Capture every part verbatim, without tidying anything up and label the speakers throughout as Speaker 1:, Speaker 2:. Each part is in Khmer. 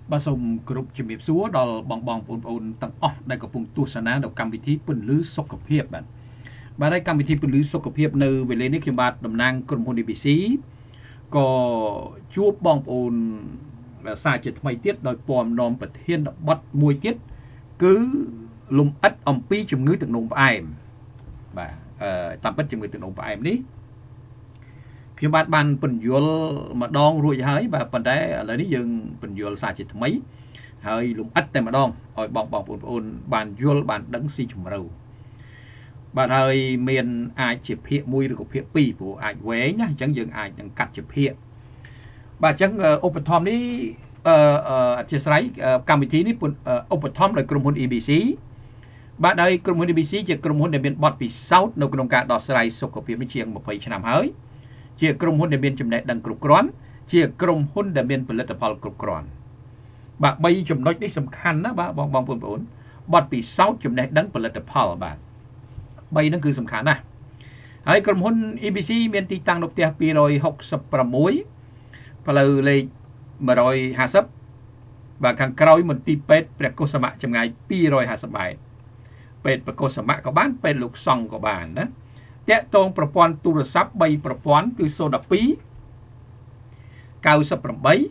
Speaker 1: bà sông group chìm hiệp xúa đó bong bong ôn ôn tầng off đây có vùng tu sản á đầu cầm vị trí phần lứ sốc cập hiệp bạn bà đây cầm vị trí phần lứ sốc cập hiệp nơi về lên đấy khi bà đồng năng cùng hôn đi bị xí có chúa bong ôn xa chết mấy tiết đòi pòm nòm bật thiên bắt mùi tiết cứ lùng ất ông pi chùm ngữ từng nông ai bà tạm bất chùm ngữ từng nông ai đi khi bạn bàn bình dùa mà đong rồi hỡi và phần đấy lấy đi dừng bình dùa xa chết mấy hơi lùng ất đây mà đong rồi bong bong ôn ôn bàn dùa bàn đấng si chùm râu bạn hơi miền ai chụp hiện mùi được hiện pi của ai quế nhá chẳng dừng ai chẳng cắt chụp hiện bà chẳng open tom đi chia sẻ cam vị trí ní open tom làក្រុមហ៊ុន e bê xê បាទហើយក្រុមហ៊ុន e bê xê ជាក្រុមហ៊ុនដែលមានបទពិសោធន៍នៅក្នុងការដោះស្រាយសុខភាពនេះជាងยี่สิบឆ្នាំហើយជាក្រុមហ៊ុនដែលមានចំណេះដឹងគ្រប់គ្រាន់ជាក្រុមហ៊ុនដែលមានផលិតផលគ្រប់គ្រាន់បាទបីចំណុចនេះសំខាន់ណាបាទបងបងប្អូនបទពិសោធន៍ចំណេះដឹងផលិតផលបាទបីហ្នឹងគឺសំខាន់ណាស់ហើយក្រុមហ៊ុន e bê xê មានទីតាំងនៅផ្ទះtwo sixty-sixផ្លូវលេខone fiftyបាទខាងក្រោយមន្ទីរពេទ្យព្រះកុសមៈចម្ងាយtwo fiftyម៉ែត្រពេទ្យព្រះកុសមៈក៏បានពេទ្យលោកសង្ឃក៏បានណាតាក់ទងប្រព័ន្ធទូរស័ព្ទthreeប្រព័ន្ធគឺzero one two nine eight one one two five zero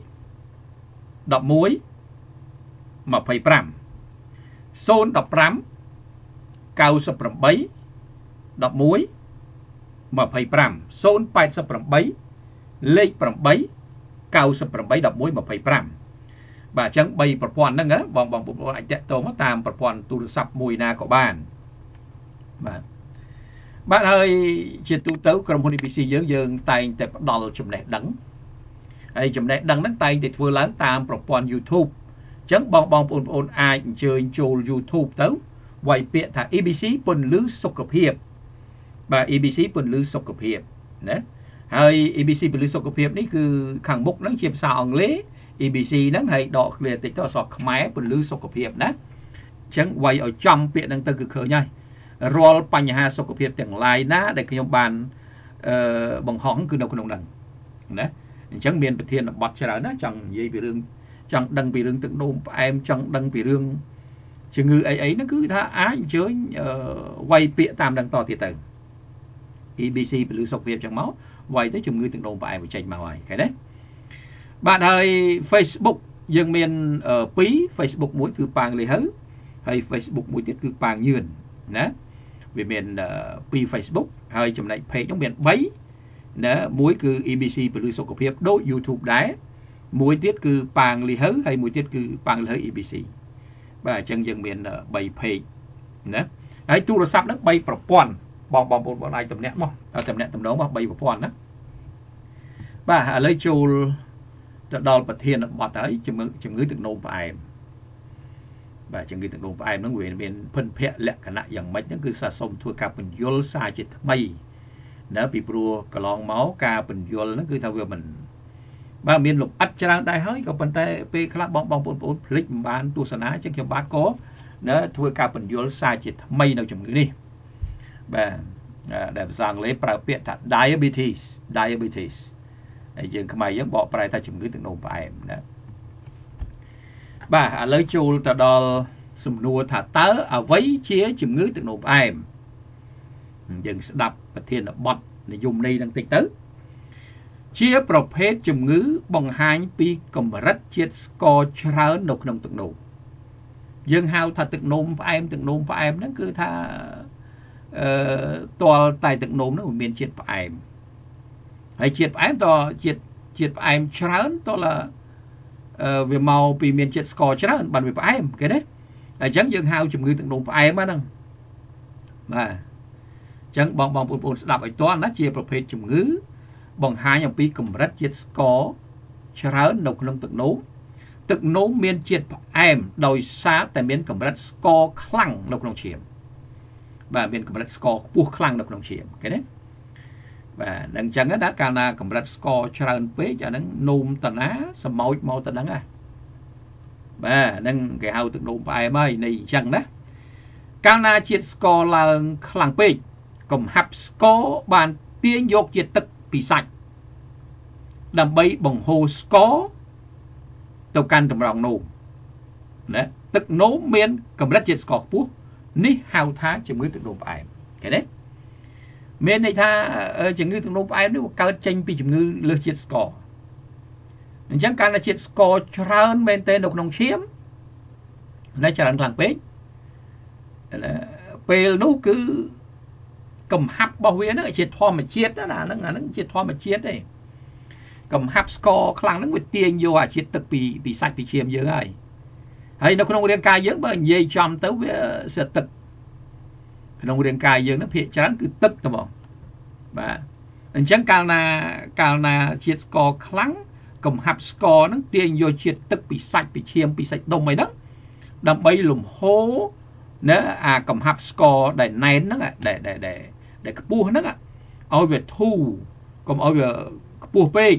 Speaker 1: one five nine eight eight two eightលេខeight nine eight one one two fiveបាទអញ្ចឹងthreeប្រព័ន្ធហ្នឹងណាបងបងប្អូនអាចតាក់ទងតាមប្រព័ន្ធទូរស័ព្ទមួយណាក៏បានបាទបាទហើយជាទូទៅក្រុមហ៊ុន e bê xê យើងយើងតែងតែផ្ដល់ចំណេះដឹងហើយចំណេះដឹងហ្នឹងតែងតែធ្វើឡើងតាមប្រព័ន្ធ YouTube អញ្ចឹងបងបងប្អូនប្អូនអាចអញ្ជើញចូល YouTube ទៅវាយពាក្យថា e bê xê ពន្លឺសុខភាពបាទ e bê xê ពន្លឺសុខភាពណាហើយ e bê xê ពន្លឺសុខភាពនេះគឺខាងមុខហ្នឹងជាភាសាអង់គ្លេស e bê xê ហ្នឹងហើយដក clear តិចទៅអក្សរខ្មែរពន្លឺសុខភាពណាអញ្ចឹងវាយឲ្យចំពាក្យហ្នឹងទៅគឺឃើញហើយរាល់បញ្ហាសុខភាពទាំងឡាយណាដែលខ្ញុំបានអឺបង្ហោះគឺនៅក្នុងហ្នឹងណាអញ្ចឹងមានប្រធានបទច្រើនណាចង់និយាយពីរឿងចង់ដឹងពីរឿងទឹកនោមផ្អែមចង់ដឹងពីរឿងជំងឺអីអីហ្នឹងគឺថាអាចអញ្ជើញវាយពាក្យតាមហ្នឹងតទៀតទៅ e bê xê ពន្លឺសុខភាពចឹងមកវាយទៅជំងឺទឹកនោមផ្អែមចេញមកហើយឃើញទេបាទហើយ Facebook យើងមានពីរ Facebook មួយគឺប៉ាងលីហៅហើយ Facebook មួយទៀតគឺប៉ាងញឿនណាវាមានពីរ Facebook ហើយចំណែក page នោះមានthreeណាមួយគឺ e bê xê ពន្លឺសុខភាពដូច YouTube ដែរមួយទៀតគឺប៉ាងលីហៅហើយមួយទៀតគឺប៉ាងលីហៅ e bê xê បាទអញ្ចឹងយើងមានthree page ណាហើយទូរស័ព្ទហ្នឹងthreeប្រព័ន្ធបងបងប្អូនបងអាចតំណាក់មកតំណាក់តំណងមកthreeប្រព័ន្ធណាបាទឥឡូវចូលទៅដល់ប្រធានបទហើយជំងឺជំងឺទឹកនោមផ្អែមបាទជំងឺទឹកនោមផ្អែមហ្នឹងវាមានភិនភ័ក្រលក្ខណៈយ៉ាងម៉េចហ្នឹងគឺសាសូមធ្វើការបញ្យល់សារជាថ្មីណាពីព្រោះកន្លងមកការបញ្យល់ហ្នឹងគឺថាវាមិនបាទមានលំអិតច្រើនដែរហើយក៏ប៉ុន្តែពេលខ្លះបងបងប្អូនប្អូនភ្លេចមិនបានទស្សនាអញ្ចឹងខ្ញុំបាទក៏ណាធ្វើការបញ្យល់សារជាថ្មីនៅជំងឺនេះបាទដែលភាសាអង់គ្លេសប្រើពាក្យថា diabetes diabetes ហើយយើងខ្មែរយើងបកប្រែថាជំងឺទឹកនោមផ្អែមណាបាទឥឡូវចូលទៅដល់សំណួរថាតើអ្វីជាជំងឺទឹកនោមផ្អែមយើងស្ដាប់ប្រធានបទនិយមន័យនឹងតិចទៅជាប្រភេទជំងឺបង្ហាញពីកម្រិតជាតិស្ករច្រើននៅក្នុងទឹកនោមយើងហៅថាទឹកនោមផ្អែមទឹកនោមផ្អែមហ្នឹងគឺថាអឺតលតែទឹកនោមហ្នឹងមានជាតិផ្អែមហើយជាតិផ្អែមតជាតិជាតិផ្អែមច្រើនតលអឺវាមកពីមានជាតិស្ករច្រើនបានវាផ្អែមគេណាអញ្ចឹងយើងហៅជំងឺទឹកនោមផ្អែមហ្នឹងបាទអញ្ចឹងបងបងប្អូនស្ដាប់ឲ្យតន់ណាជាប្រភេទជំងឺបង្ហាញអំពីកម្រិតជាតិស្ករច្រើននៅក្នុងទឹកនោមទឹកនោមមានជាតិផ្អែមដោយសារតែមានកម្រិតស្ករខ្លាំងនៅក្នុងឈាមបាទមានកម្រិតស្ករខ្ពស់ខ្លាំងនៅក្នុងឈាមគេណាបាទអញ្ចឹងណាកាលណាកម្រិតស្ករច្រើនពេកអាហ្នឹងនោមតាណាសម្ោចមកទៅហ្នឹងណាបាទហ្នឹងគេហៅទឹកនោមផ្អែមហើយនៃអញ្ចឹងណាកាលណាជាតិស្ករឡើងខ្លាំងពេកកំហាប់ស្ករបានទាញយកជាតិទឹកពីសាច់ដើម្បីបង្ហូរស្ករទៅទៅកាន់តម្រងនោមណាទឹកនោមមានកម្រិតជាតិស្ករខ្ពស់នេះហៅថាជំងឺទឹកនោមផ្អែមឃើញទេមានន័យថាជំងឺទឹកនោមផ្អែមនេះវាកើតចេញពីជំងឺលើសជាតិស្ករអញ្ចឹងកាលណាជាតិស្ករច្រើនមែនទែននៅក្នុងឈាមតែច្រើនខ្លាំងពេកពេលនោះគឺកំហាប់របស់វាហ្នឹងជាធម្មជាតិណាហ្នឹងអាហ្នឹងជាធម្មជាតិទេកំហាប់ស្ករខ្លាំងហ្នឹងវាទាញយកអាជាតិទឹកពីពីសាច់ពីឈាមយើងហើយហើយនៅក្នុងរាងកាយយើងបើនិយាយចំទៅវាស្ទឹកក្នុងរាងកាយយើងហ្នឹងភាគច្រើនគឺទឹកតែហ្មងបាទអញ្ចឹងកាលណាកាលណាជាតិស្ករខ្លាំងកំហាប់ស្ករហ្នឹងទាញយកជាតិទឹកពីសាច់ពីឈាមពីសាច់ដុំអីហ្នឹងដើម្បីលំហូរណាអាកំហាប់ស្ករដែលណែនហ្នឹងដែលដែលដែលខ្ពស់ហ្នឹងឲ្យវាធូរកុំឲ្យវាខ្ពស់ពេក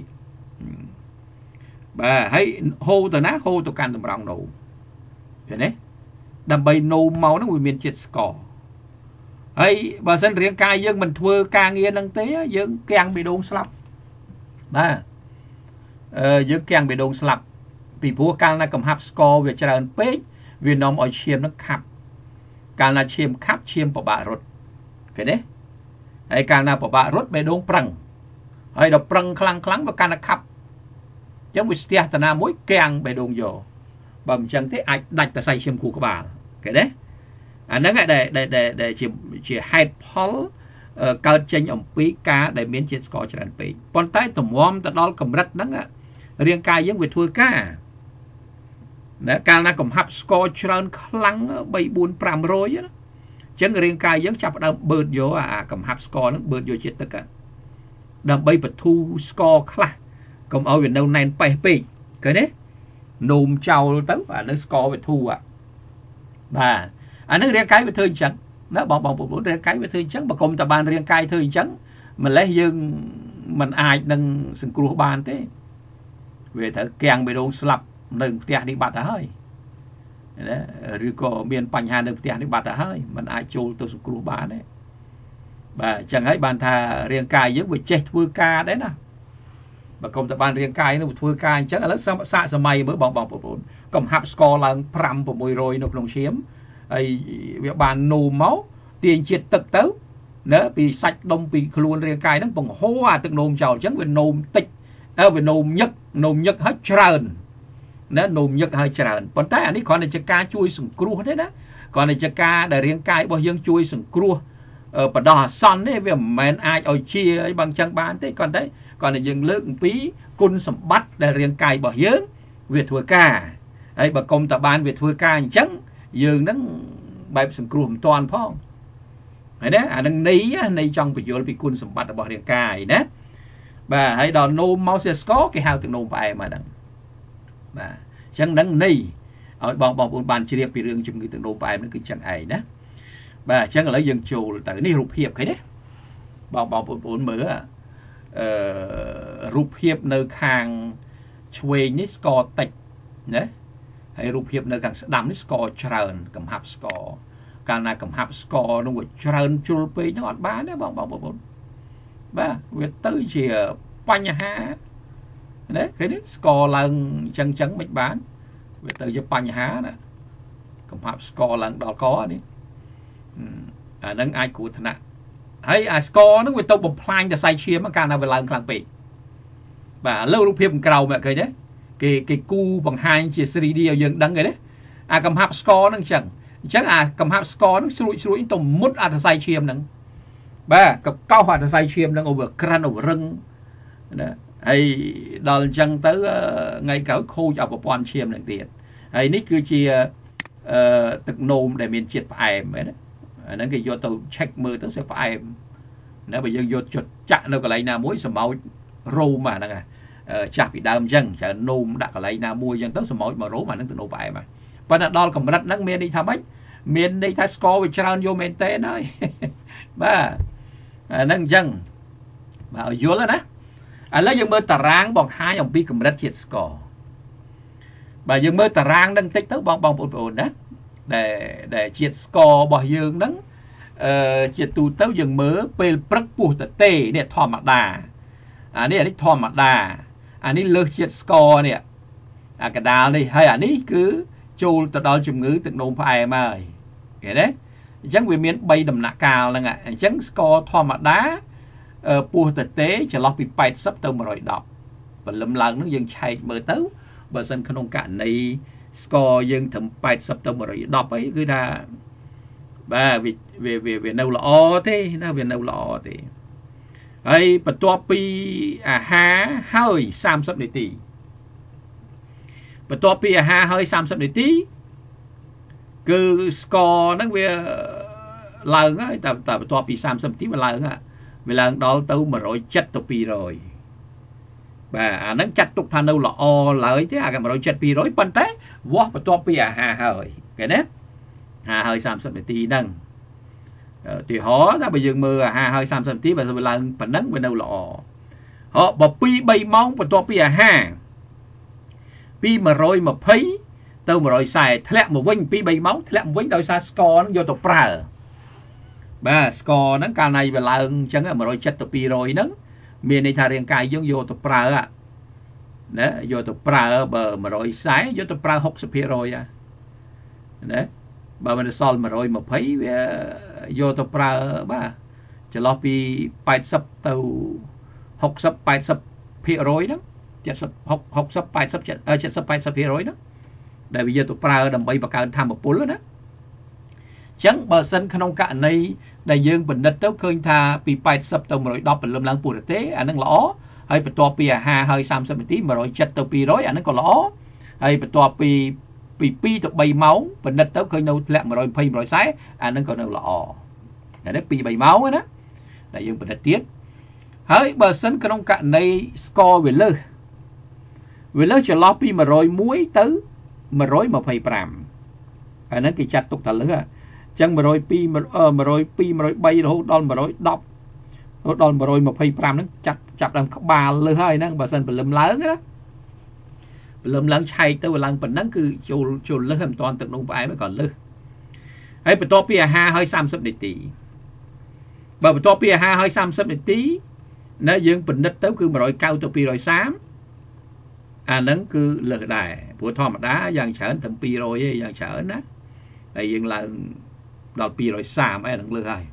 Speaker 1: បាទហើយហូរទៅណាហូរទៅកាន់តម្រងនោមឃើញទេដើម្បីនោមមកហ្នឹងវាមានជាតិស្ករហើយបើសិនរាងកាយយើងមិនធ្វើការងារហ្នឹងទេយើងគាំងបេះដូងស្លាប់បាទអឺយើងគាំងបេះដូងស្លាប់ពីព្រោះកាលណាកំហាប់ស្ករវាច្រើនពេកវានាំឲ្យឈាមហ្នឹងខាប់កាលណាឈាមខាប់ឈាមពិបាករត់ឃើញទេហើយកាលណាពិបាករត់បេះដូងប្រឹងហើយដល់ប្រឹងខ្លាំងខ្លាំងវាកាន់តែខាប់អញ្ចឹងវាស្ទះតាណាមួយគាំងបេះដូងយកបើមិនអញ្ចឹងទេអាចដាច់តសៃឈាមគូក្បាលឃើញទេអាហ្នឹងដែលដែលជាជាហេតុផលកើតចេញអំពីការដែលមានជាតិស្ករច្រើនពេកប៉ុន្តែទម្រាំទៅដល់កម្រិតហ្នឹងរាងកាយយើងវាធ្វើការណាកាលណាកំហាប់ស្ករច្រើនខ្លាំង3 4 500ណាអញ្ចឹងរាងកាយយើងចាប់ផ្ដើមបឺតយកអាកំហាប់ស្ករហ្នឹងបឺតយកជាតិទឹកដើម្បីបធូរស្ករខ្លះកុំឲ្យវានៅណែនប៉េះពេកឃើញទេនោមចោលទៅអានៅស្ករវាធូរបាទអានឹងរាងកាយវាធ្វើអញ្ចឹងណាបងបងប្អូនរាងកាយវាធ្វើអញ្ចឹងបើកុំតែបានរាងកាយធ្វើអញ្ចឹងម្លេះយើងមិនអាចនឹងសង្គ្រោះបានទេវាត្រូវគាំងបេះដូងស្លាប់នៅផ្ទះនេះបាត់ទៅហើយណាឬក៏មានបញ្ហានៅផ្ទះនេះបាត់ទៅហើយมันអាចចូលទៅសង្គ្រោះបានទេបាទអញ្ចឹងហើយបានថារាងកាយយើងវាចេះធ្វើការដែរណាបើកុំតែបានរាងកាយនោះធ្វើការអញ្ចឹងឥឡូវសាកសម័យមើលបងបងប្អូនកំហាប់ស្ករឡើង5 600នៅក្នុងឈាមហើយវាបាននោមមកទាញជាតិទឹកទៅណាពីសាច់ដុំពីខ្លួនរាងកាយហ្នឹងបង្ហូរអាទឹកនោមចោលអញ្ចឹងវានោមតិចអើវានោមញឹកនោមញឹកហើយច្រើនណានោមញឹកហើយច្រើនប៉ុន្តែអានេះគ្រាន់តែជាការជួយសង្គ្រោះទេណាគ្រាន់តែជាការដែលរាងកាយរបស់យើងជួយសង្គ្រោះបដោះអាសន្នទេវាមិនមែនអាចឲ្យជាអីបើអញ្ចឹងបានទេគ្រាន់តែគ្រាន់តែយើងលើកអំពីគុណសម្បត្តិដែលរាងកាយរបស់យើងវាធ្វើការហើយបើកុំតែបានវាធ្វើការអញ្ចឹងយើងនឹងបែបសង្គ្រោះមិនតាន់ផងហើយណាអានឹងន័យន័យចង់បញ្យល់ពីគុណសម្បត្តិរបស់រាងកាយណាបាទហើយដល់នោមមកសៀស្ករគេហៅទឹកនោមផ្អែមហ្នឹងបាទអញ្ចឹងនឹងន័យឲ្យបងបងប្អូនបានជ្រាបពីរឿងជំងឺទឹកនោមផ្អែមហ្នឹងគឺចឹងឯងណាបាទអញ្ចឹងឥឡូវយើងចូលទៅនេះរូបភាពឃើញទេបងបងប្អូនមើលអឺរូបភាពនៅខាងឆ្វេងនេះស្ករតិចណាហើយរូបភាពនៅខាងស្ដាំនេះស្ករច្រើនកំហាប់ស្ករកាលណាកំហាប់ស្ករនោះវាច្រើនជុលពេកហ្នឹងអត់បានទេបងបងប្អូនបាទវាទៅជាបញ្ហាណាឃើញទេស្ករឡើងអញ្ចឹងអញ្ចឹងមិនបានវាទៅជាបញ្ហាណាកំហាប់ស្ករឡើងដល់កនេះអាហ្នឹងអាចគ្រោះថ្នាក់ហើយអាស្ករហ្នឹងវាទៅបំផ្លាញតសៃឈាមកាលណាវាឡើងខ្លាំងពេកបាទឥឡូវរូបភាពក្រោមឃើញទេគេគេគូបង្ហាញជា 3D ឲ្យយើងដឹងឯណាអាកំហាប់ស្ករហ្នឹងអញ្ចឹងអញ្ចឹងអាកំហាប់ស្ករហ្នឹងស្រួយស្រួយទៅមុតអាតសៃឈាមហ្នឹងបាទកកោសអាតសៃឈាមហ្នឹងឲ្យវាក្រាន់ឲ្យរឹងណាហើយដល់អញ្ចឹងទៅថ្ងៃក្រោយខូចអប្រព័ន្ធឈាមហ្នឹងទៀតហើយនេះគឺជាអឺទឹកនោមដែលមានជាតិផ្អែមហ្នឹងអាហ្នឹងគេយកទៅ check មើលទៅស្អែផ្អែមណាបើយើងយកចុចចាក់នៅកន្លែងណាមួយសម្ោចរោមអាហ្នឹងចាស់ពីដើមអញ្ចឹងច្រើននោមដាក់កន្លែងណាមួយអញ្ចឹងទៅសម្ោចមករោមអាហ្នឹងទៅនោមផ្អែមហើយប៉ុន្តែដល់កម្រិតហ្នឹងមានន័យថាម៉េចមានន័យថាស្ករវាច្រើនយកមែនតើហើយបាទអាហ្នឹងអញ្ចឹងបាទឲ្យយល់ណាឥឡូវយើងមើលតារាងបង្ហាញអំពីកម្រិតជាតិស្ករបាទយើងមើលតារាងហ្នឹងតិចទៅបងបងប្អូនណាដែលដែលជាតិស្កររបស់យើងហ្នឹងអឺជាទូទៅយើងមើលពេលព្រឹកពោះតទេនេះធម្មតាអានេះអានេះធម្មតាអានេះលើសជាតិស្ករនេះ à cái đào này hay à ní cứ chôn từ đó chùm ngữ từ nôm phải mà cái đấy chẳng vì miền bay đầm nạ cao là ngạ chẳng score thò mặt đá pua thực tế chỉ lo bị bay sắp tới một rồi đọc và lâm lần nó dừng chạy mở tới và sân không cả này score dừng thầm bay sắp tới một rồi đọc ấy cứ là và vì về về về đâu là o thế nó về đâu là o thế ấy bật to pi à ha hơi sam sắp để tì bật to pi à ha hơi sam sắp để tí cứ score nó về lần á tập tập to pi sam sắp tí mà lần á về lần đó tao mà rồi chết to pi rồi và nó chặt tục thành đâu là o lợi thế à cái mà rồi chết pi rồi bắn té vót bật to pi à ha hơi cái đấy hà hơi sam sắp để tí nâng thì họ đã bây giờ mưa hà hơi sam sắp tí và rồi lần phần nắng bên đâu là họ bỏ pi bay mong và to pi à ha pi mà rồi mà thấy tao mà rồi xài thẹn một vinh pi bay mong thẹn một vinh đôi xa score nó vô tập pra ba score nó cả này về lần chẳng là mà rồi chết tập pi rồi nó miền này thà riêng cài giống vô tập pra á đấy vô tập pra bờ mà rồi xài vô tập pra học sắp rồi à đấy bà mình sol mà rồi mà thấy vô tập pra ba chỉ lo pi bay sắp tàu học sắp bay sắp pi rồi đó chết sắp học học sắp bay sắp chết chết sắp bay sắp pi rồi đó để bây giờ tụi pra đầm bay bạc cao tham một bốn đó chẳng bờ sân không cả này đại dương bình đất tới khơi tha pi bay sắp tàu mà rồi đọc bình lâm lăng bùn tế anh đang lõ hay bật to pi à ha hơi sam sam tí mà rồi chết tàu pi rồi anh đang còn lõ hay bật to pi pi pi tụi bay máu bình đất tới khơi nâu lẹ mà rồi phi rồi sái anh đang còn nâu lõ để đấy pi bay máu đó đại dương bình đất tiết hơi bờ sân không cả này score về lơ về lơ cho lo pi mà rồi muối tới mà rồi mà phải làm anh ấy cái chặt tục thật lứa chẳng mà rồi pi mà mà rồi pi mà rồi bay rồi đòn mà rồi đọc đòn mà rồi mà phải làm nó chặt chặt làm các bà lứa hơi nó bà sân phải lâm lớn á lâm lớn chay tới lần phần nắng cứ chôn chôn lứa làm toàn tự nông phải mới còn lứa ấy phải to pi ha hơi sam sấp để tí bà to pi ha hơi sam sấp để tí nó dương bình đất tới cứ mà rồi cao to pi rồi xám à nắng cứ lỡ đài của thò mặt đá dàn chở thầm pi rồi dàn chở nó tại dương là đào pi rồi xa mấy đằng lỡ hai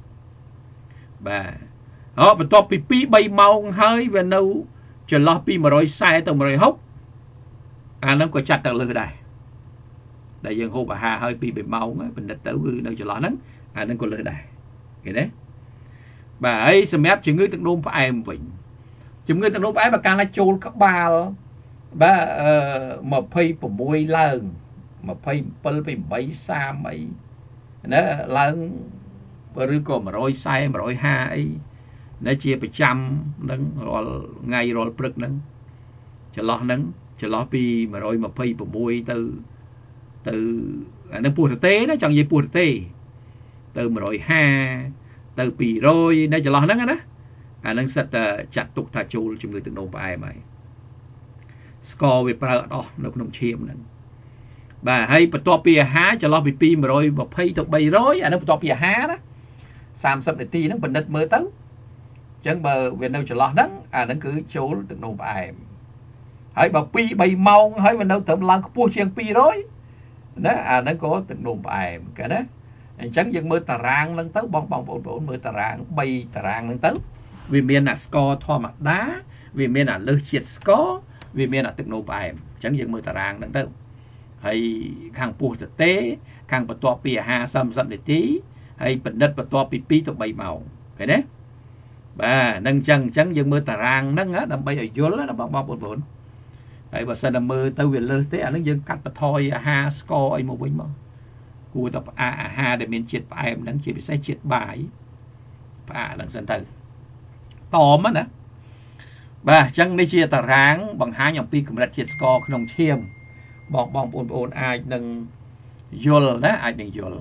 Speaker 1: bà họ mà to pi pi bay mau hơi về đâu chờ lo pi mà rồi sai tao mà rồi hốc à nó có chặt tao lỡ đài đại dương hô bà hà hơi pi bay mau á bình đất tới cứ đâu chờ lo nắng à nó có lỡ đài cái đấy bà ấy xem ép chỉ ngươi từng đôm phải em vịnh chúng ngươi từng đôm phải mà càng là chôn các bà ba mà phi của môi lần mà phi phi phi bảy xa mấy nó lần rồi còn mà rồi sai mà rồi ha ấy nó chia phải trăm nâng rồi ngày rồi bực nâng cho lo nâng cho lo pi mà rồi mà phi của môi từ từ nó bùa thực tế nó chẳng gì bùa thực tế từ mà rồi ha từ pi rồi nó cho lo nâng đó à nâng sạch chặt tục thà chôn chúng người từng đồn phải mày score về pra đó nó cũng chiêm nè bà hay bật to pi há cho lo bị pi mà rồi một phi tụi bay rối à nó to pi há đó sam sắp để ti nó bình đất mới tới chân bờ về đâu cho lo nắng à nó cứ chỗ từng nộp bài hãy bảo pi bay mau hãy bên đâu tụm lăng pua chiang pi rối đó à nó có từng nộp bài cái đó anh chẳng dân mơ tà rang lên tới bong bong bong bong mơ tà rang bay tà rang lên tới vì miền là score thò mặt đá vì miền là lơ chiết score vì miền là từng nộp bài chẳng dừng mưa tà rang đằng đâu hay khang pua thực tế khang bật to pi ha sam sam để tí hay bật đất bật to pi pi tụi bay màu cái đấy bà nâng chân chẳng dừng mưa tà rang nâng á đâm bay ở dưới đó bong bong bồn bồn hay bà sơn đâm mưa tao về lơ tế à nó dừng cắt bật thôi ha score ấy một bình mà cua tập a ha để miền triệt bài em đang chỉ bị sai triệt bài à lần sân từ to mất nè bà chẳng đây chia tà ráng bằng hai nhóm pi cầm đặt chiết score không chiêm bong bong bồn bồn ai đừng dồn đó ai đừng dồn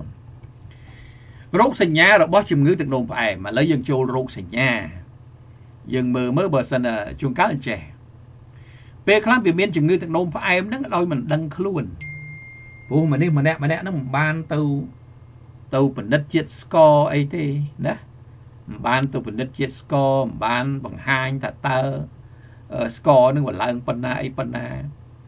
Speaker 1: rốt sinh nhà rồi bó chùm ngữ từng đồn phải mà lấy dân châu rốt sinh nhà dân mơ mơ bờ sân ở chuông cá lên trẻ về khám biểu miên chùm ngữ từng đồn phải em nó đôi mình đăng luôn bố mà đi mà nè mà nè nó ban tàu tàu phần đất chiết score ấy thế đó ban tàu phần đất chiết score ban bằng hai thật tơ score nó còn là phần na ấy phần na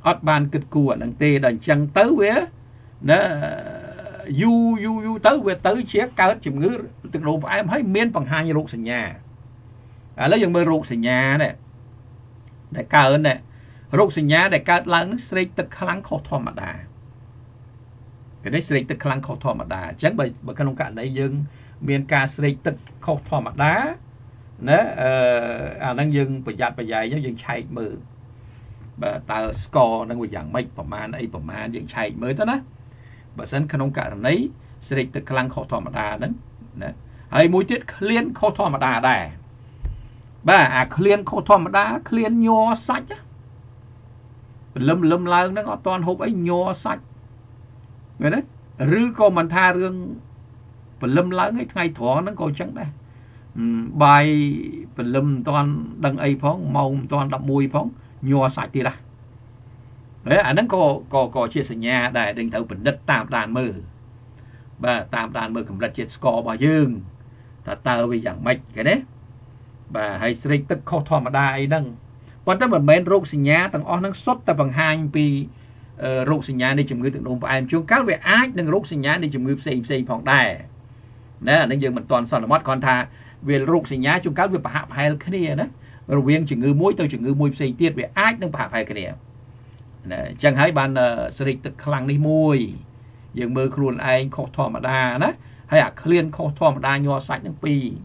Speaker 1: ọt ban kịch cua đằng tê đằng chân tới với nó du du du tới với tới chia cao chìm ngữ từ đầu phải em thấy miên bằng hai như ruột sình nhà à lấy dòng mơ ruột sình nhà này để cao hơn này ruột sình nhà để caoឡើងnó sẽ tự kháng khó thọ mặt đà cái đấy sẽ tự kháng khó thọ mặt đà chẳng bởi bởi cái nông cạn đấy dương miên ca sẽ tự khó thọ mặt đá nè à năng dương bởi giặt bởi dạy dương chạy mơ bà ta score năng dạng mấy phẩm man ấy phẩm man dương chạy mới đó bà sân cái nông cạn đấy sẽ tự kháng khó thọ mặt đà đấy hay mũi tiết liên khó thọ mặt đà đà bà à liên khó thọ mặt đà liên nho sạch á lâm lâmឡើងហ្នឹងអត់តន់ហូបអីញ័រសាច់មែនទេឬក៏មិនថារឿងព្រលឹមឡើងឯថ្ងៃត្រង់ហ្នឹងក៏អញ្ចឹងដែរបាយព្រលឹមមិនតន់ដឹងអីផងម៉ោងមិនតន់ដប់មួយផងញ័រសាច់ទៀតដែរអាហ្នឹងក៏ក៏ក៏ជាសញ្ញាដែរដែលត្រូវពិនិត្យតាមដានមើលបាទតាមដានមើលកម្រិតជាតិស្កររបស់យើងតើតើវាយ៉ាងម៉េចគេណាបាទហើយស្រេកទឹកខុសធម្មតាអីហ្នឹងប៉ុន្តែមិនមែនរោគសញ្ញាទាំងអស់ហ្នឹងសុទ្ធតែបង្ហាញពីរោគសញ្ញានៃជំងឺទឹកនោមផ្អែមជួនកាលវាអាចនឹងរោគសញ្ញានៃជំងឺផ្សេងផ្សេងផងដែរណាអានេះយើងមិនទាន់សន្មត់គ្រាន់ថាវារោគសញ្ញាជួនកាលវាប្រហាក់ប្រហែលគ្នាណារវាងជំងឺមួយទៅជំងឺមួយផ្សេងទៀតវាអាចនឹងប្រហាក់ប្រហែលគ្នាណាអញ្ចឹងហើយបានស្រេកទឹកខ្លាំងនេះមួយយើងមើលខ្លួនឯងខុសធម្មតាណាហើយអាឃ្លានខុសធម្មតាញ័រសាច់នឹងពីរ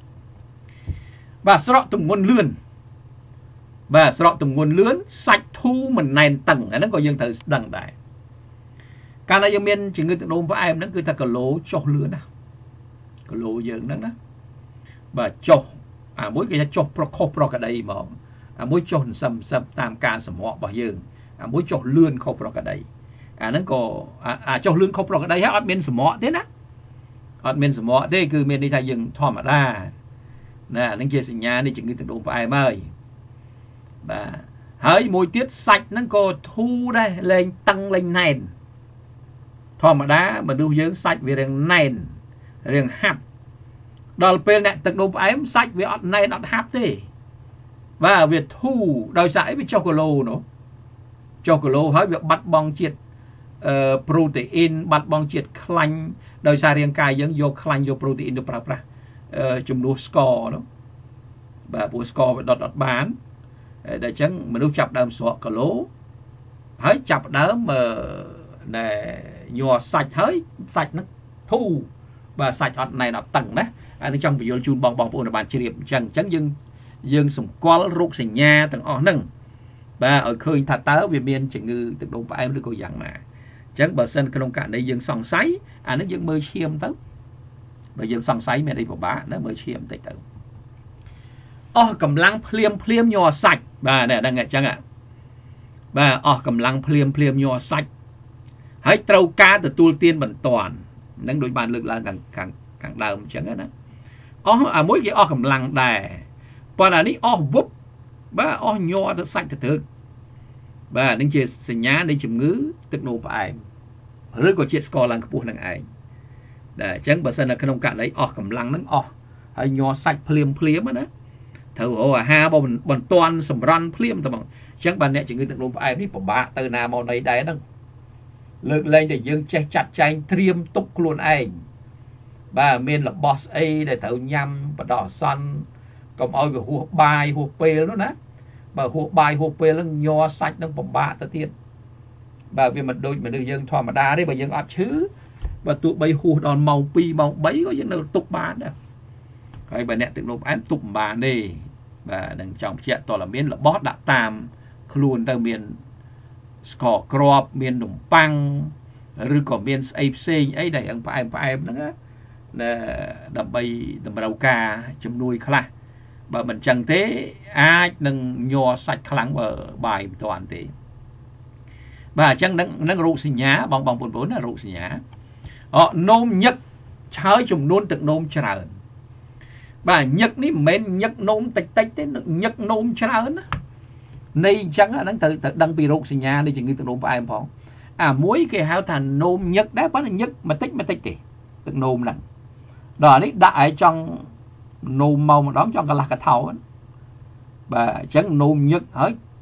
Speaker 1: បាទស្រកទម្ងន់លឿនបាទស្រកទម្ងន់លឿនសាច់ធូរមិនណែនតឹងអាហ្នឹងក៏យើងត្រូវស្ដឹងដែរកាលណាយើងមានជំងឺទឹកនោមផ្អែមហ្នឹងគឺថាគីឡូចុះលឿនណាគីឡូយើងហ្នឹងណាបាទចុះអាមួយគេថាចុះប្រខុសប្រក្តីហ្មងអាមួយចុះសឹមសឹមតាមការសម្រក់របស់យើងអាមួយចុះលឿនខុសប្រក្តីអាហ្នឹងក៏អាចុះលឿនខុសប្រក្តីហើយអត់មានសម្រក់ទេណាអត់មានសម្រក់ទេគឺមានន័យថាយើងធម្មតាណាអាហ្នឹងជាសញ្ញានៃជំងឺទឹកនោមផ្អែមហើយបាទហើយមួយទៀតសាច់ហ្នឹងក៏ធូរដែរលែងតឹងលែងណែនធម្មតាមនុស្សយើងសាច់វារាងណែនរាងហាប់ដល់ពេលអ្នកទឹកនោមផ្អែមសាច់វាអត់ណែនអត់ហាប់ទេបាទវាធូរដោយសារអីវាចុះគីឡូនោះចុះគីឡូហើយវាបាត់បង់ជាតិអឺប្រូតេអ៊ីនបាត់បង់ជាតិខ្លាញ់ដោយសាររាងកាយយើងយកខ្លាញ់យកប្រូតេអ៊ីនទៅប្រើប្រាស់អឺជំនួសស្ករនោះបាទព្រោះស្ករវាដុតអត់បានដែលអញ្ចឹងមនុស្សចាប់ដើមស្រកគីឡូហើយចាប់ដើមណែញ័រសាច់ហើយសាច់ហ្នឹងធូរបាទសាច់អត់ណែនអត់តឹងណាអានេះចង់បញ្យល់ជូនបងបងប្អូនបានជ្រាបអញ្ចឹងអញ្ចឹងយើងយើងសម្គាល់រោគសញ្ញាទាំងអស់ហ្នឹងបាទឲ្យឃើញថាតើវាមានជំងឺទឹកនោមផ្អែមឬក៏យ៉ាងណាអញ្ចឹងបើសិនក្នុងករណីយើងសង្ស័យអានេះយើងមើលឈាមទៅបើយើងសង្ស័យមានអីពិបាកណាមើលឈាមបន្តិចទៅអស់កម្លាំងភ្លាមភ្លាមញ័រសាច់បាទហ្នឹងអញ្ចឹងបាទអស់កម្លាំងភ្លាមភ្លាមញ័រសាច់ហើយត្រូវការទទួលទានបន្ទាន់ហ្នឹងដូចបានលើកឡើងខាងខាងខាងដើមអញ្ចឹងណាអស់អាមួយគេអស់កម្លាំងដែរប៉ុន្តែនេះអស់វឹបបាទអស់ញ័រទៅសាច់ទៅទឹកបាទនេះជាសញ្ញានៃជំងឺទឹកនោមផ្អែមឬក៏ជាតិស្ករឡើងខ្ពស់នឹងឯងដែលអញ្ចឹងបើសិននៅក្នុងករណីអស់កម្លាំងហ្នឹងអស់ហើយញ័រសាច់ភ្លាមភ្លាមណាត្រូវរកអាហារបើមិនទាន់សម្រន់ភ្លាមតែហ្មងអញ្ចឹងបាទអ្នកជំងឺទឹកនោមផ្អែមនេះពិបាកទៅណាមកណីដែរហ្នឹងលើកលែងតែយើងចេះចាត់ចែងត្រៀមទុកខ្លួនឯងបាទមានរបស់ស្អីដែលត្រូវញ៉ាំបដោះអាសន្នកុំឲ្យវាហួសបាយហួសពេលនោះណាបើហួសបាយហួសពេលហ្នឹងញ័រសាច់នឹងពិបាកទៅទៀតបាទវាមិនដូចមនុស្សយើងធម្មតាទេបើយើងអត់ឈឺបើទោះបីហួសដល់ម៉ោងពីរម៉ោងបីក៏យើងនៅទុកបានដែរហើយបើអ្នកទឹកនោមផ្អែមទុកមិនបានទេបាទនឹងចង់បញ្ជាក់តលមានរបស់ដាក់តាមខ្លួនទៅមានស្ករគ្រាប់មាននំប៉័ងឬក៏មានស្អីផ្សេងអីដែលអឹងផ្អែមផ្អែមហ្នឹងណាដើម្បីតម្រូវការជំនួយខ្លះបើមិនចឹងទេអាចនឹងញ័រសាច់ខ្លាំងបើបាយមិនទាន់ទេបាទអញ្ចឹងនឹងនឹងរោគសញ្ញាបងបងប្អូនណារោគសញ្ញាអនោមញឹកឆើយចំនួនទឹកនោមច្រើនបាទញឹកនេះមិនមែនញឹកនោមតិចតិចទេញឹកនោមច្រើនណានៃអញ្ចឹងហ្នឹងត្រូវត្រូវដឹងពីរោគសញ្ញានៃជំងឺទឹកនោមផ្អែមផងអាមួយគេហៅថានោមញឹកដែរប៉ុន្តែញឹកបន្តិចបន្តិចទេទឹកនោមហ្នឹងដល់នេះដាក់ឲ្យចង់នោមមកម្ដងចង់កន្លះកថោបាទអញ្ចឹងនោមញឹកហើយ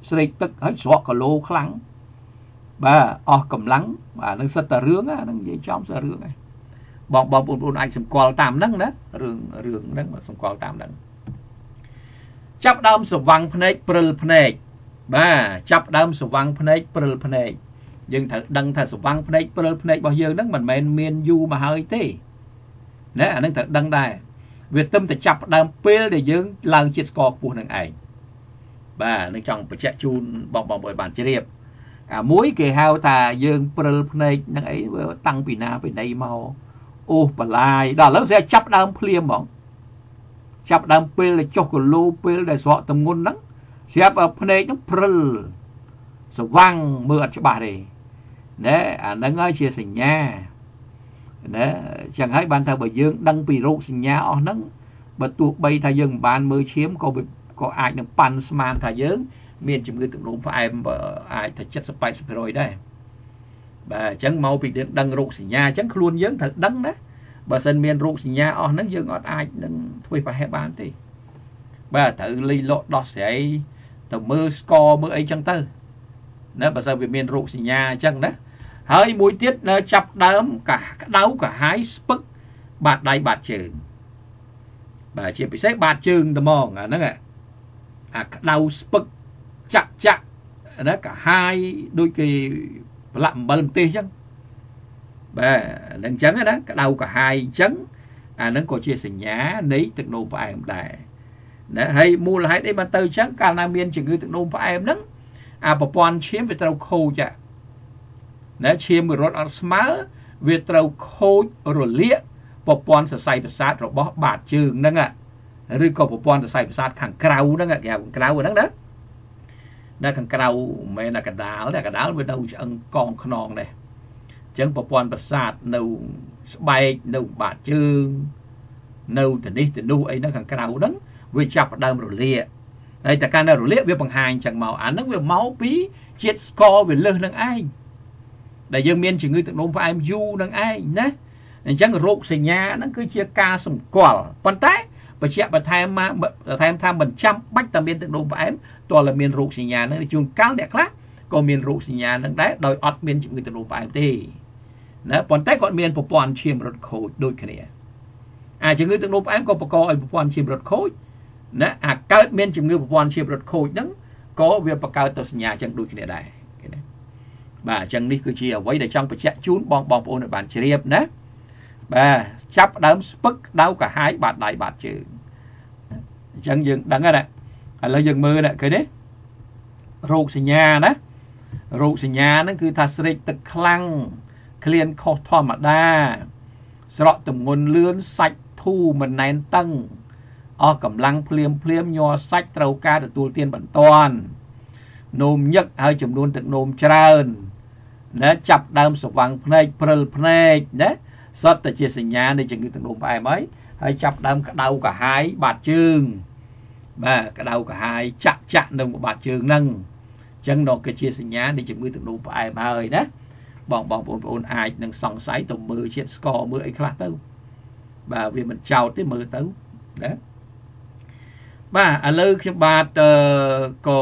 Speaker 1: ស្រេកទឹកហើយស្រក់គីឡូខ្លាំងបាទអស់កម្លាំងបាទនឹងសិតតែរឿងហ្នឹងនិយាយចំសិតរឿងហ្នឹងបងបងប្អូនអាចសម្គាល់តាមហ្នឹងណារឿងរឿងហ្នឹងសម្គាល់តាមហ្នឹងចាប់ដើមស្វាំងភ្នែកព្រិលភ្នែកបាទចាប់ដើមស្វាំងភ្នែកព្រិលភ្នែកយើងត្រូវដឹងថាស្វាំងភ្នែកព្រិលភ្នែករបស់យើងហ្នឹងមិនមែនមានយូរមកហើយទេណាអាហ្នឹងត្រូវដឹងដែរវាទឹមតែចាប់ដើមពេលដែលយើងឡើងជាតិស្ករខ្ពស់នឹងឯងបាទនឹងចង់បញ្ជាក់ជូនបងបងប្អូនបានជ្រាបអាមួយគេហៅថាយើងព្រិលភ្នែកហ្នឹងអីតាំងពីណាពីណីមកអូសបលាយដល់ឥឡូវស្អាចាប់ដើមភ្លាមហ្មងចាប់ដើមពេលដែលចុះគីឡូពេលដែលស្រកទម្ងន់ហ្នឹងស្រាប់ភ្នែកហ្នឹងព្រិលស្វាំងមើលអត់ច្បាស់ទេណែអាហ្នឹងហើយជាសញ្ញាណែចឹងហើយបានថាបើយើងដឹងពីរោគសញ្ញាអស់ហ្នឹងបើទោះបីថាយើងមិនបានមើលឈាមក៏ក៏អាចនឹងប៉ាន់ស្មានថាយើងមានជំងឺទឹកនោមផ្អែមអាចថា 七十 八十% ដែរបាទអញ្ចឹងមកពីយើងដឹងរោគសញ្ញាអញ្ចឹងខ្លួនយើងត្រូវដឹងណាបើសិនមានរោគសញ្ញាអស់ហ្នឹងយើងអត់អាចនឹងធ្វើប្រហែលបានទេបាទត្រូវលីលក់ដោះស្រាយទៅមើលស្ករមើលអីចឹងទៅណាបើសិនវាមានរោគសញ្ញាអញ្ចឹងណាហើយមួយទៀតនៅចាប់ដើមកាក្តៅកាហាយស្ពឹកបាតដៃបាតជើងបាទជាពិសេសបាតជើងត្មងអាហ្នឹងអាក្តៅស្ពឹកចាក់ចាក់ណាកាហាយដូចគេប្រឡាក់អំបិលម្ទេសអញ្ចឹងបាទនឹងអញ្ចឹងណាក្តៅកាហាយអញ្ចឹងអាហ្នឹងក៏ជាសញ្ញានៃទឹកនោមផ្អែមដែរណាហើយមូលហេតុអីបានទៅអញ្ចឹងកាលណាមានជំងឺទឹកនោមផ្អែមហ្នឹងអាប្រព័ន្ធឈាមវាត្រូវខូចណាឈាមវារត់អត់ស្មើវាត្រូវខូចរលាកប្រព័ន្ធសរសៃប្រសាទរបស់បាតជើងហ្នឹងឬក៏ប្រព័ន្ធសរសៃប្រសាទខាងក្រៅហ្នឹងគេហៅខាងក្រៅហ្នឹងណានៅខាងក្រៅមិនមែនកដាលតែកដាលវានៅឆ្អឹងកងខ្នងដែរអញ្ចឹងប្រព័ន្ធប្រសាទនៅស្បែកនៅបាតជើងនៅទៅនេះទៅនោះអីហ្នឹងខាងក្រៅហ្នឹងវាចាប់ផ្ដើមរលាកហើយតែកាលនៅរលាកវាបង្ហាញអញ្ចឹងមកអាហ្នឹងវាមកពីជាតិស្ករវាលើសនឹងឯងដែលយើងមានជំងឺទឹកនោមផ្អែមយូរនឹងឯងណាអញ្ចឹងរោគសញ្ញាហ្នឹងគឺជាការសម្គាល់ប៉ុន្តែបញ្ជាក់បន្ថែមមកបន្ថែមថាមិនចាំបាច់តែមានទឹកនោមផ្អែមតើមានរោគសញ្ញាហ្នឹងជួនកាលអ្នកខ្លះក៏មានរោគសញ្ញាហ្នឹងដែរដោយអត់មានជំងឺទឹកនោមផ្អែមទេណាប៉ុន្តែគាត់មានប្រព័ន្ធឈាមរត់ខូចដូចគ្នាអាជំងឺទឹកនោមផ្អែមក៏បង្កឲ្យប្រព័ន្ធឈាមរត់ខូចណាអាកើតមានជំងឺប្រព័ន្ធឈាមរត់ខូចហ្នឹងក៏វាបង្កើតទៅសញ្ញាចឹងដូចគ្នាដែរបាទអញ្ចឹងនេះគឺជាអ្វីដែលចង់បញ្ជាក់ជូនបងបងប្អូនឲ្យបានជ្រាបណាបាទចាប់ដើមស្ពឹកដៅកាហាយបាតដៃបាតជើងអញ្ចឹងយើងដឹងហើយណាឥឡូវយើងមើលណាឃើញទេរោគសញ្ញាណារោគសញ្ញាហ្នឹងគឺថាស្រេកទឹកខ្លាំងឃ្លានខុសធម្មតាស្រក់ទម្ងន់លឿនសាច់ធូរមិនណែនតឹងអស់កម្លាំងភ្លាមភ្លាមញ័រសាច់ត្រូវការទទួលទានបន្ទាន់នោមញឹកហើយចំនួនទឹកនោមច្រើនណាចាប់ដើមស្វាំងភ្នែកព្រិលភ្នែកណាសុទ្ធតែជាសញ្ញានៃជំងឺទឹកនោមផ្អែមហើយហើយចាប់ដើមក្តៅកាហាយបាតជើងបាទក្តៅកាហាយចាក់ចាក់នៅបាតជើងហ្នឹងអញ្ចឹងនោះគឺជាសញ្ញានៃជំងឺទឹកនោមផ្អែមហើយណាបងបងប្អូនប្អូនអាចនឹងសង្ស័យទៅមើលជាតិស្ករមើលអីខ្លះទៅបាទវាមិនចោតទេមើលទៅណាបាទឥឡូវខ្ញុំបាទក៏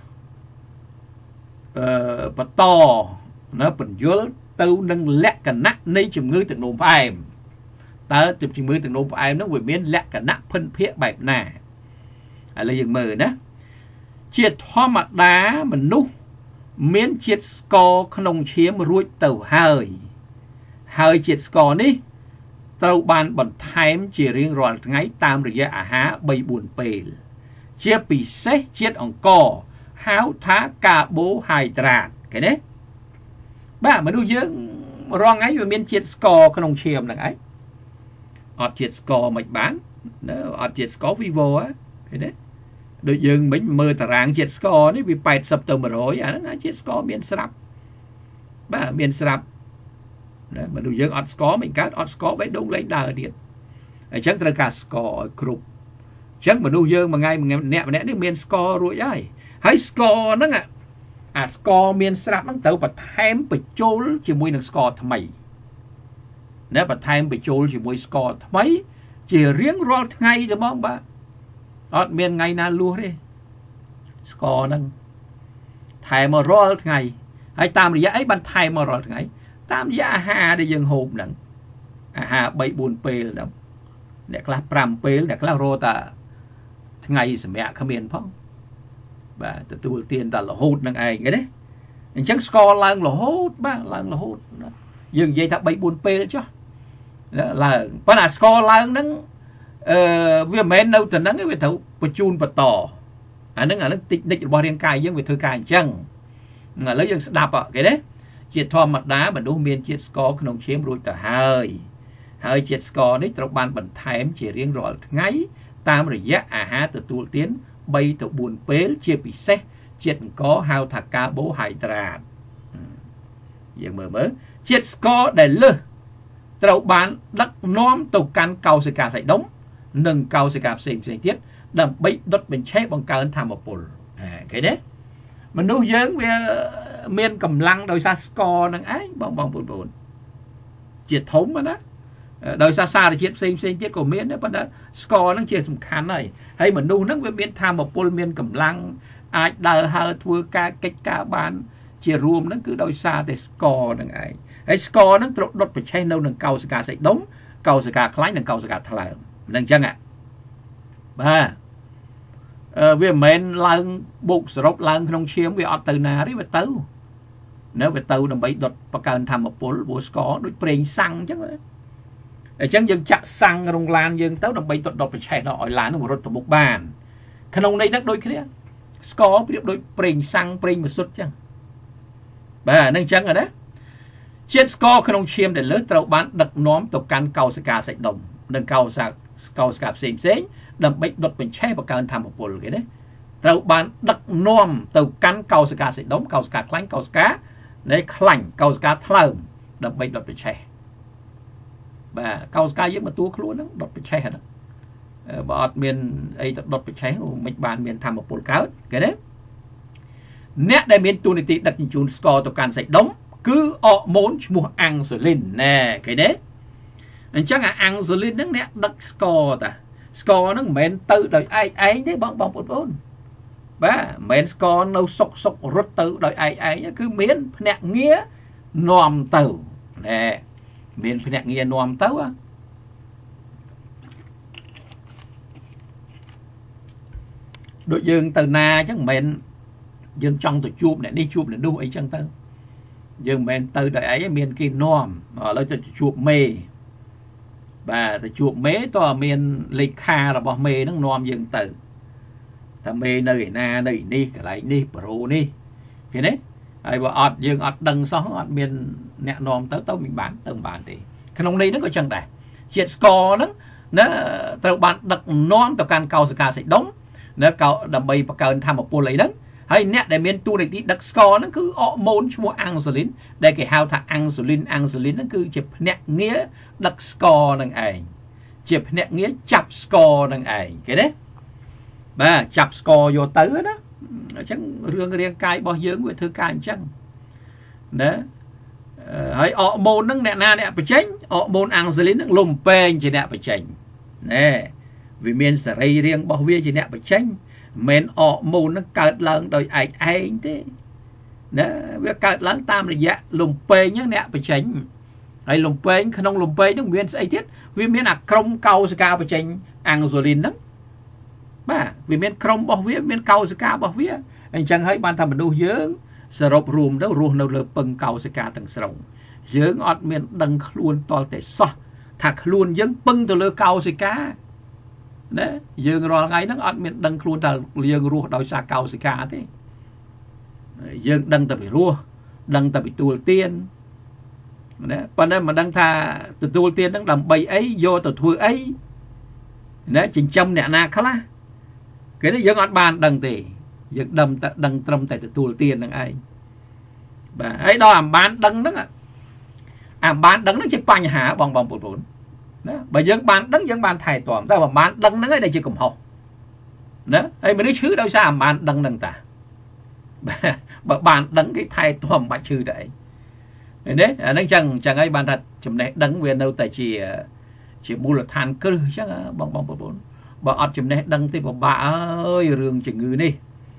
Speaker 1: អឺបន្តណាបញ្យល់ទៅនឹងលក្ខណៈនៃជំងឺទឹកនោមផ្អែមតើជំងឺទឹកនោមផ្អែមនោះវាមានលក្ខណៈភិនភាគបែបណាឥឡូវយើងមើលណាជាធម្មតាមនុស្សមានជាតិស្ករក្នុងឈាមរួចទៅហើយហើយជាតិស្ករនេះត្រូវបានបន្ថែមជារៀងរាល់ថ្ងៃតាមរយៈអាហារ បីបួន ពេលជាពិសេសជាតិអង្ករហៅថាកាបូហៃដ្រាតឃើញទេបាទមនុស្សយើងរងថ្ងៃវាមានជាតិស្ករក្នុងឈាមហ្នឹងឯងអត់ជាតិស្ករមិនបានអត់ជាតិស្ករវីវ៉ូឃើញទេដូចយើងមិញមើលតារាងជាតិស្ករនេះវាแปดสิบទៅmột trămអាហ្នឹងជាតិស្ករមានស្រាប់បាទមានស្រាប់ណាមនុស្សយើងអត់ស្ករមិនកើតអត់ស្ករបេះដូងលែងដើរទៀតអញ្ចឹងត្រូវការស្ករឲ្យគ្រប់អញ្ចឹងមនុស្សយើងមួយថ្ងៃម្នាក់ម្នាក់នេះមានស្កររួចហើយហើយស្ករហ្នឹងអាស្ករមានស្រាប់ហ្នឹងត្រូវបន្ថែមបញ្ចូលជាមួយនឹងស្ករថ្មីណាបន្ថែមបញ្ចូលជាមួយស្ករថ្មីជារៀងរាល់ថ្ងៃទេហ្មងបាទអត់មានថ្ងៃណាលួសទេស្ករហ្នឹងថែមរាល់ថ្ងៃហើយតាមរយៈអីបានថែមរាល់ថ្ងៃតាមរយៈអាហារដែលយើងហូបហ្នឹងអាហារ3 4ពេលហ្នឹងអ្នកខ្លះ5ពេលអ្នកខ្លះរកតែថ្ងៃសម្រាប់គ្មានផងបាទទទួលទានតែរហូតនឹងឯងគេទេអញ្ចឹងស្ករឡើងរហូតបាទឡើងរហូតយើងនិយាយថា3 4ពេលចុះឡើងប៉ុន្តែស្ករឡើងហ្នឹងអឺវាមិនមែននៅតែហ្នឹងវាត្រូវបញ្ជូនបន្តអាហ្នឹងអាហ្នឹងតិចនិចរបស់រាងកាយយើងវាធ្វើការអញ្ចឹងឥឡូវយើងស្ដាប់គេទេជាធម្មតាមនុស្សមានជាតិស្ករក្នុងឈាមរួចទៅហើយហើយជាតិស្ករនេះត្រូវបានបន្ថែមជារៀងរាល់ថ្ងៃតាមរយៈអាហារទទួលទាន3 ទៅ 4ពេលជាពិសេសជាតិអង្ករហៅថាកាបូហៃដ្រាតយើងមើលមើលជាតិស្ករដែលលើសត្រូវបានដឹកនាំទៅកាន់កោសិកាសាច់ដុំនិងកោសិកាផ្សេងផ្សេងទៀតដើម្បីដុតបញ្ឆេះបង្កើនថាមពលឃើញទេមនុស្សយើងវាមានកម្លាំងដោយសារស្ករនឹងឯងបងបងប្អូនជាធំណាដោយសារសារជាតិផ្សេងផ្សេងទៀតក៏មានដែរប៉ុន្តែស្ករនឹងជាសំខាន់ហើយហើយមនុស្សនឹងវាមានថាមពលមានកម្លាំងអាចដើរហើរធ្វើការកិច្ចការបានជារួមនឹងគឺដោយសារតែស្ករនឹងឯងហើយស្ករនឹងត្រូវដុតបញ្ឆេះនៅនឹងកោសិកាសាច់ដុំកោសិកាខ្លាញ់និងកោសិកាថ្លើមនឹងអញ្ចឹងបាទអឺវាមិនមែនឡើងបូកសរុបឡើងក្នុងឈាមវាអត់ទៅណាទេវាទៅនៅវាទៅដើម្បីដុតបង្កើនថាមពលព្រោះស្ករដូចប្រេងសាំងអញ្ចឹងអញ្ចឹងយើងចាក់សាំងក្នុងឡានយើងទៅដើម្បីដុតដុតបញ្ឆេះដល់ឲ្យឡាននោះរត់ទៅមុខបានក្នុងន័យហ្នឹងដូចគ្នាស្ករប្រៀបដូចប្រេងសាំងប្រេងម្សុទ្ធអញ្ចឹងបាទហ្នឹងអញ្ចឹងណាជាតិស្ករក្នុងឈាមដែលលើសត្រូវបានដឹកនាំទៅកាន់កោសិកាសាច់ដុំនិងកោសិកាកោសិកាផ្សេងផ្សេងដើម្បីដុតបញ្ឆេះបង្កើនថាមពលគេណាត្រូវបានដឹកនាំទៅកាន់កោសិកាសាច់ដុំកោសិកាខ្លាញ់កោសិកានៃខ្លាញ់កោសិកាថ្លើមដើម្បីដុតបញ្ឆេះបាទកោសិកាយើងមកតួខ្លួនហ្នឹងដុតបញ្ឆេះហ្នឹងបើអត់មានអីទៅដុតបញ្ឆេះមិនបានមានថាមពលកើតគេណាអ្នកដែលមានតួនាទីដឹកជញ្ជូនស្ករទៅកាន់សាច់ដុំគឺអរម៉ូនឈ្មោះអាំងស៊ូលីនណែឃើញទេអញ្ចឹងអាអាំងស៊ូលីនហ្នឹងអ្នកដឹកស្ករតាស្ករហ្នឹងមិនមែនទៅដោយឯងឯងទេបងបងប្អូនបាទមិនមែនស្ករនៅសុកសុករត់ទៅដោយឯងឯងគឺមានភ្នាក់ងារនាំទៅណែមានភ្នាក់ងារនាំទៅដូចយើងទៅណាអញ្ចឹងមិនមែនយើងចង់ទៅជួបអ្នកនេះជួបអ្នកនោះអីចឹងទៅយើងមិនមែនទៅដោយឯងមានគេនាំឥឡូវទៅជួបមេបាទទៅជួបមេតើមានលេខារបស់មេហ្នឹងនាំយើងទៅថាមេនៅឯណានៅនេះកន្លែងនេះប្រូនេះឃើញទេហើយបើអត់យើងអត់ដឹងសោះអត់មានអ្នកនាំទៅទៅមិនបានទៅមិនបានទេក្នុងនេះហ្នឹងក៏ចឹងដែរជាតិស្ករហ្នឹងណាត្រូវបានដឹកនាំទៅកាន់កោសិកាសាច់ដុំណាកោដើម្បីបង្កើនថាមពលអីហ្នឹងហើយអ្នកដែលមានតួនាទីដឹកស្ករហ្នឹងគឺអរម៉ូនឈ្មោះអាំងស៊ូលីនដែលគេហៅថាអាំងស៊ូលីនអាំងស៊ូលីនហ្នឹងគឺជាភ្នាក់ងារដឹកស្ករនឹងឯងជាភ្នាក់ងារចាប់ស្ករនឹងឯងគេទេបាទចាប់ស្ករយកទៅណាអញ្ចឹងរឿងរាងកាយរបស់យើងវាធ្វើការអញ្ចឹងណាហើយអរម៉ូនហ្នឹងអ្នកណាអ្នកបញ្ចេញអរម៉ូនអាំងស៊ូលីនហ្នឹងលំពេងជាអ្នកបញ្ចេញណែវាមានសរីរាង្គរបស់វាជាអ្នកបញ្ចេញមិនអរម៉ូននឹងកើតឡើងដោយឯកឯងទេណាវាកើតឡើងតាមរយៈលំពេងអ្នកបញ្ចេញហើយលំពេងក្នុងលំពេងនឹងមានស្អីទៀតវាមានអាក្រុមកោសិកាបញ្ចេញអាំងស៊ូលីនហ្នឹងបាទវាមានក្រុមរបស់វាមានកោសិការបស់វាអញ្ចឹងហើយបានថាមនុស្សយើងសរុបរួមទៅរស់នៅលើពឹងកោសិកាទាំងស្រុងយើងអត់មានដឹងខ្លួនតលតែសោះថាខ្លួនយើងពឹងទៅលើកោសិកាណាយើងរាល់ថ្ងៃហ្នឹងអត់មានដឹងខ្លួនថាយើងរស់ដោយសារកោសិកាទេយើងដឹងតែពីរស់ដឹងតែពីទួលទានណាប៉ុន្តែមិនដឹងថាទទួលទានហ្នឹងដើម្បីអីយកទៅធ្វើអីណាចិញ្ចឹមអ្នកណាខ្លះគេនេះយើងអត់បានដឹងទេយើងដឹងតែដឹងត្រឹមតែទទួលទានហ្នឹងឯងបាទហើយដល់អាបានដឹងហ្នឹងអាបានដឹងហ្នឹងជាបញ្ហាបងបងប្អូនណាបើយើងបានដឹងយើងបានថែទាំតែបើបានដឹងហ្នឹងឯងដែលជាកំហុសណាហើយមនុស្សឈឺដោយសារអាបានដឹងហ្នឹងតាបើបានដឹងគេថែទាំមិនបាច់ឈឺតែអីនេះអាហ្នឹងចឹងចឹងហើយបានថាចំណេះដឹងវានៅតែជាជាមូលដ្ឋានគ្រឹះចឹងបងបងប្អូនបើអត់ចំណេះដឹងទេពិបាកអើយរឿងជំងឺនេះ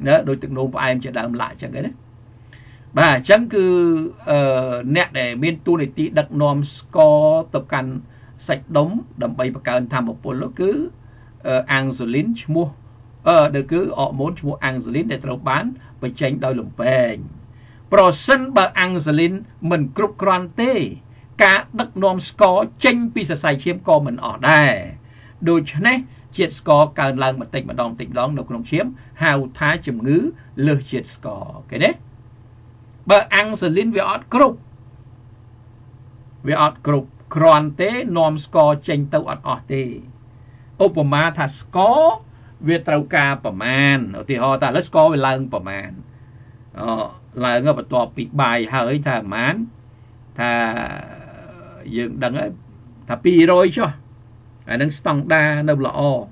Speaker 1: đó đôi từng nôm ai em sẽ đàm lại chẳng cái đấy bà chẳng cứ nét để miền tu này tí đặt nôm score tập căn sạch đống đầm bay bạc cần tham một bộ lúc cứ Angelin mua ờ được cứ họ muốn mua Angelin để trâu bán và tránh đôi lùm bèn pro sân bà Angelin mình cướp quan tê cả đất nôm score tranh pi sa sai chiếm co mình ở đây đôi chân này chiết score cần lần một tịch mà đòn tịch đón được không chiếm hào thái chấm ngữ lừa chiết score cái đấy bà Angelin về ọt cướp về ọt cướp quan tê nôm score tranh tàu ọt ọt tê Opama tha score về trâu caประมาณthì họ ta lấy score về lầnประมาณlà ngơ bật tọa bị bài hơi thà mán thà dựng đằng ấy thà pi rồi cho anh đang stong đa đâu là o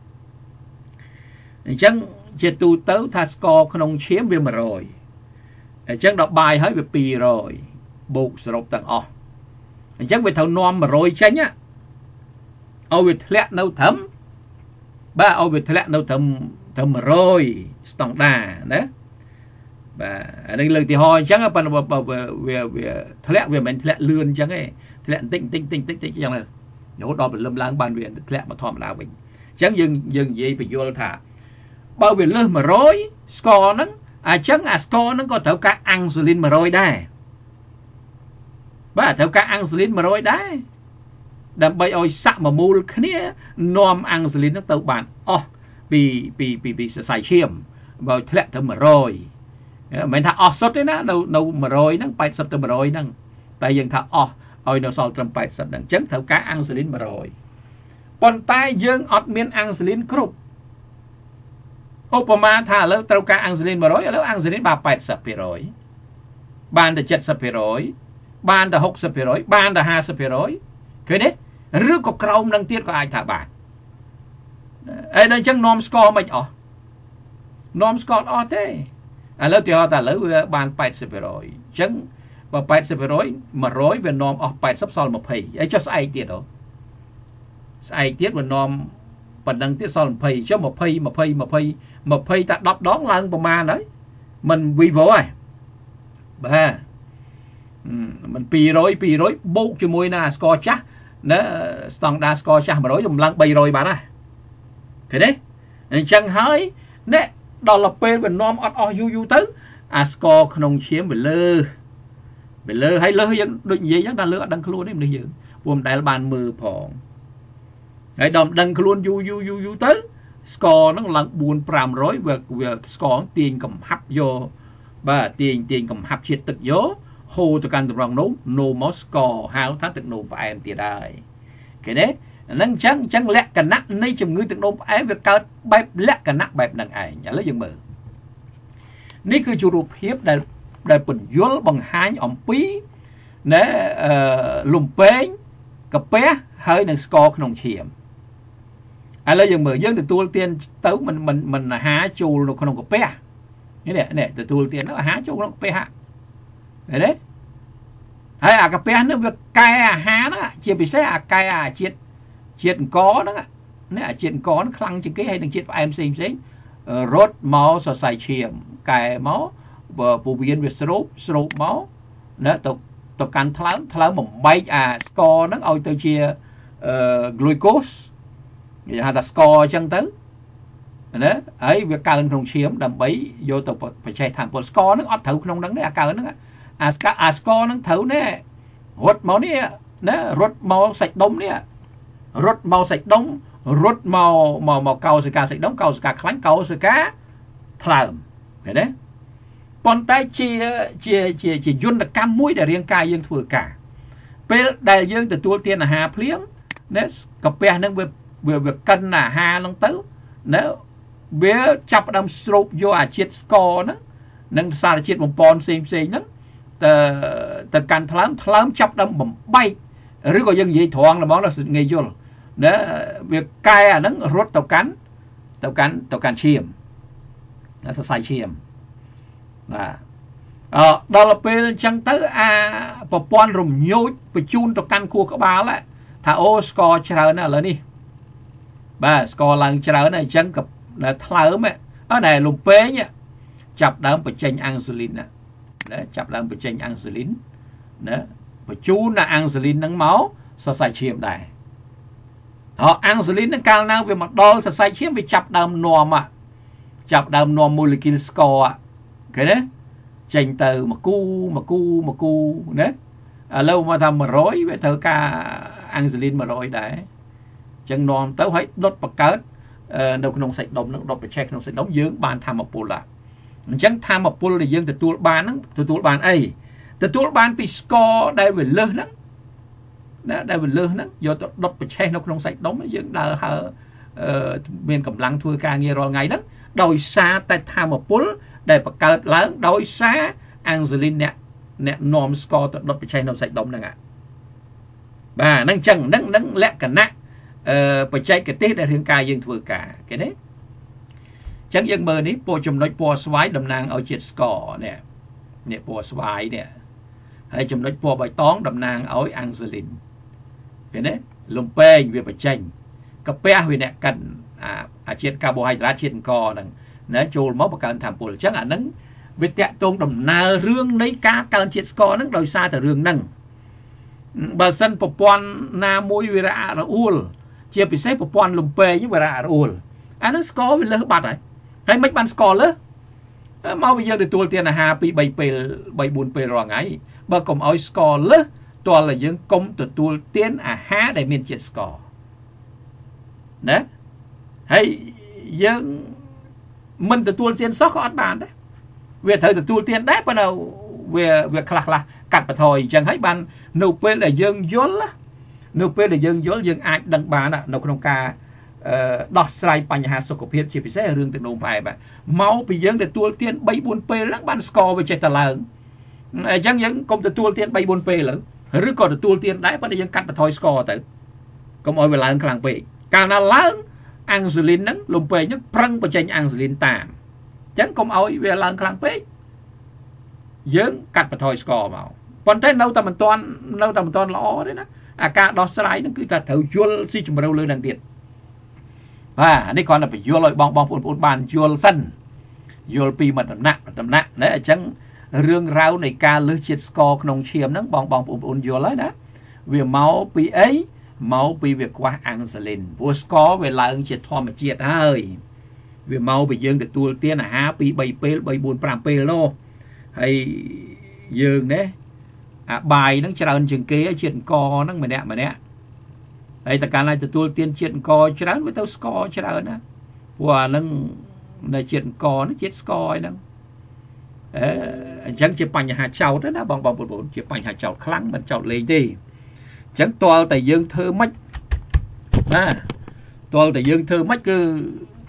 Speaker 1: chẳng chỉ tu tới thà score không chiếm về mà rồi chẳng đọc bài hơi về pi rồi buộc sập tầng o chẳng về thầu non mà rồi tránh á ao về lẹ nấu thấm ba ao về lẹ nấu thấm thấm mà rồi stong đa đấy và đây lần thì hỏi chẳng là về về về lẹ về mình lẹ lươn chẳng ấy lẹ tinh tinh tinh tinh tinh chẳng là nếu đó bị lâm lang ban viện lẹ mà thòm nào mình chẳng dừng dừng gì bị vô thả bao về lươn mà rồi score nó à chẳng à score nó có thấu cả Angelin mà rồi đây ba thấu cả Angelin mà rồi đấy đâm bay oi sạ mà mua kia nom Angelin nó tàu bản ô bị bị bị bị sai chiêm vào lẹ thấm mà rồi mình thà ọt sốt đấy na đâu đâu mà rồi nó bay sập từ mà rồi nâng tại dân thà ọt ôi nó sau trầm bay sập đằng chấn thấu cá Angelin mà rồi còn tai dương ọt miên Angelin cướp Opama thà lớp trâu cá Angelin mà rồi lớp Angelin bà bay sập rồi ban đã chết sập rồi ban đã hốc sập rồi ban đã ha sập rồi cái đấy rước có còng đằng tiết có ai thả bạn ấy đây chẳng nom score mình ọ nom score ọ thế à lớp thì họ ta lấy bàn bảy sập rồi chẳng và bảy sập rồi mà rối về nom ở bảy sắp sau một phẩy ấy cho sai tiết đó sai tiết về nom phần đăng tiết sau một phẩy cho một phẩy một phẩy một phẩy một phẩy ta đọc đón lần của ma đấy mình vi vô à ba mình pi rối pi rối bốc cho môi na score chắc nó standard score chắc mà rối dùng lần bay rồi bạn à thế đấy chẳng hỏi nè đó là pe về nom ọt ọ yu yu tới à score không chiếm về lơ về lơ hay lơ dân định gì chắc là lơ đăng luôn đấy mình dự vùng đại là bàn mờ phòn cái đòn đăng luôn yu yu yu yu tới score nó là buồn pram rối về về score tiền cầm hấp vô và tiền tiền cầm hấp triệt thực vô hồ từ căn từ rong nấu no more score hao thắt thực nô phải em tiền đây cái đấy nâng chẳng chẳng lẹ cả nát nay chừng ngươi từng nôm ấy việc cao bài lẹ cả nát bài đằng ấy nhà lấy dừng mở níคือจุดเพียบได้ได้ผลย้อนbằng hai ông pí nè lùm pén cà pé hơi nâng score không chiếm à lấy dừng mở dân được tu tiên tới mình mình mình là há chu nó không có pé cái này này từ tu tiên nó là há chu nó pé hạ đấy đấy hay à cà pé nó việc cay à há nó chia bị xe à cay à chia chuyện có đó nè chuyện có nó khăng chừng cái hay đừng chuyện phải em xem xem rốt máu so sai chiêm cài máu và phổ biến về stroke stroke máu nó tục tục can tháo tháo một bay à score nó ôi tôi chia glucose vậy hay là score chân tới đấy ấy việc cao không chiếm đầm bấy vô tục phải chạy thẳng của score nó ót thấu không đắng đấy à cao nó à à score nó thấu nè rốt máu nè nè rốt máu sạch đông nè rốt màu sạch đống rốt màu màu màu cầu sợi cá sạch đống cầu sợi cá khánh cầu sợi cá thầm cái đấy còn tay chia chia chia chỉ dun là cam mũi để riêng cài dương thừa cả pe đại dương từ tua tiên là hà phliếm nếu cặp pe nó vừa vừa vừa cân là hà nó tới nếu bé chập đâm stroke vô à chiết score nó nâng xa chiết một pon xem xem nó từ từ cành thắm thắm chập đâm bầm bay rồi có dân gì thoáng là món là sự nghề vô đó việc cai à nó rốt tàu cắn tàu cắn tàu cắn chiêm nó sẽ sai chiêm và ờ đó là pe chẳng tới à bộ pon rùm nhối bị chun tàu cắn cua các bà lại thà ô score chờ nó là đi ba score lần chờ này chẳng gặp là thở mẹ ở này lùm pe nhá chập đám bạch chanh insulin nè đấy chập đám bạch chanh insulin đấy và chú là insulin nâng máu sao sai chiêm đây họ insulin nó cao nào về mặt đo sao sai chiêm về chập đám nòm à chập đám nòm molecule score à cái đấy chanh từ mà cu mà cu mà cu đấy à, lâu mà thầm mà rối về thơ ca insulin mà rối đấy chân nòm tới phải đốt bạc cớt đâu không sạch đống nó đốt phải check nó sạch đống dưỡng bàn tham một là chẳng tham một là dương từ tua bàn nó từ tua bàn ấy từ tua bàn bị score đây về lơ đó đây về lơ đó do đốt phải check nó không sạch đống nó dưỡng đờ hở miền cầm lăng thua ca nghe rồi ngày đó đôi xa tại tham một để bạc cớt lớn đôi xa insulin nè nè norm score đốt phải check nó sạch đống này ạ bà nâng chân nâng nâng lẹ cả nặng phải chạy cái tết để riêng cài dương thừa cả cái đấy chẳng dân mơ ní po chùm nói po xoáy đầm nàng ở chết score nè nè po xoáy nè hay chùm nói po bài toán đầm nàng ở insulin cái đấy lùm pe về phải chanh cà phê về nè cần à à chết carbohydrate chết co nè nếu chôn máu bạc cần tham po chắc là nắng về tẹt tôn đầm nàng rương lấy cá cần chết score nắng đôi xa từ rương nâng bà sân bộ quan na môi về ra là uol chia bị xếp bộ quan lùm pe như vậy ra uol anh nó score về lỡ bạt này hay mấy bạn score lỡ mau bây giờ để tua tiền là hai pi bảy pi bảy bốn pi rồi ngay bà cùng ơi score lỡ toàn là những công từ tua tiền à há để miền chết score đấy hay dân mình từ tua tiền sót có ăn bàn đấy về thời từ tua tiền đấy bắt đầu về việc lạc là cắt và thôi chẳng thấy ban nộp về là dân dối á nộp về là dân dối dân ai đăng bán à nộp trong ca đọt sai bằng nhà sổ cổ phiếu chỉ phải sẽ rương từ nộp bài bạn máu bị dân để tua tiền bảy bốn p lắm ban score về chạy tà lớn chẳng những công từ tua tiền bảy bốn p lớn rồi còn từ tua tiền đấy bắt đầu dân cắt và thôi score tới công ơi về lớn khẳng bị càng là lớn insulin nắng lùm pe nhất prăng và tranh insulin tạm chẳng công ơi về lớn khẳng bị dân cắt và thôi score vào còn thế đâu ta mình toàn đâu ta mình toàn lõ đấy đó à cả đó sai nó cứ ta thử chuột si chùm đâu lên đằng tiền à đây còn là phải chuột lại bong bong phun phun bàn chuột xanh chuột pi mật đậm nặng đậm nặng đấy chẳng rương rau này ca lưới chết score nông chiêm nó bong bong phun phun chuột lấy đó vì máu pi ấy máu pi việc qua insulin vô score về là ông chết thò mà chết hơi vì máu bị dương được tua tiền là hai pi bảy p bảy bốn pram p lô hay dương đấy à, bài nó tràn chừng kế chuyện co nó mà nè mà nè đây tất cả này từ tôi tiên chuyện co tràn với tao score tràn á và nó là chuyện co nó chết score đó chẳng chỉ bằng nhà hạt chậu đó đó bằng bằng một bốn chỉ bằng hạt chậu kháng mình chậu lên đi chẳng toa tại dương thơ mất à toa tại dương thơ mất cứ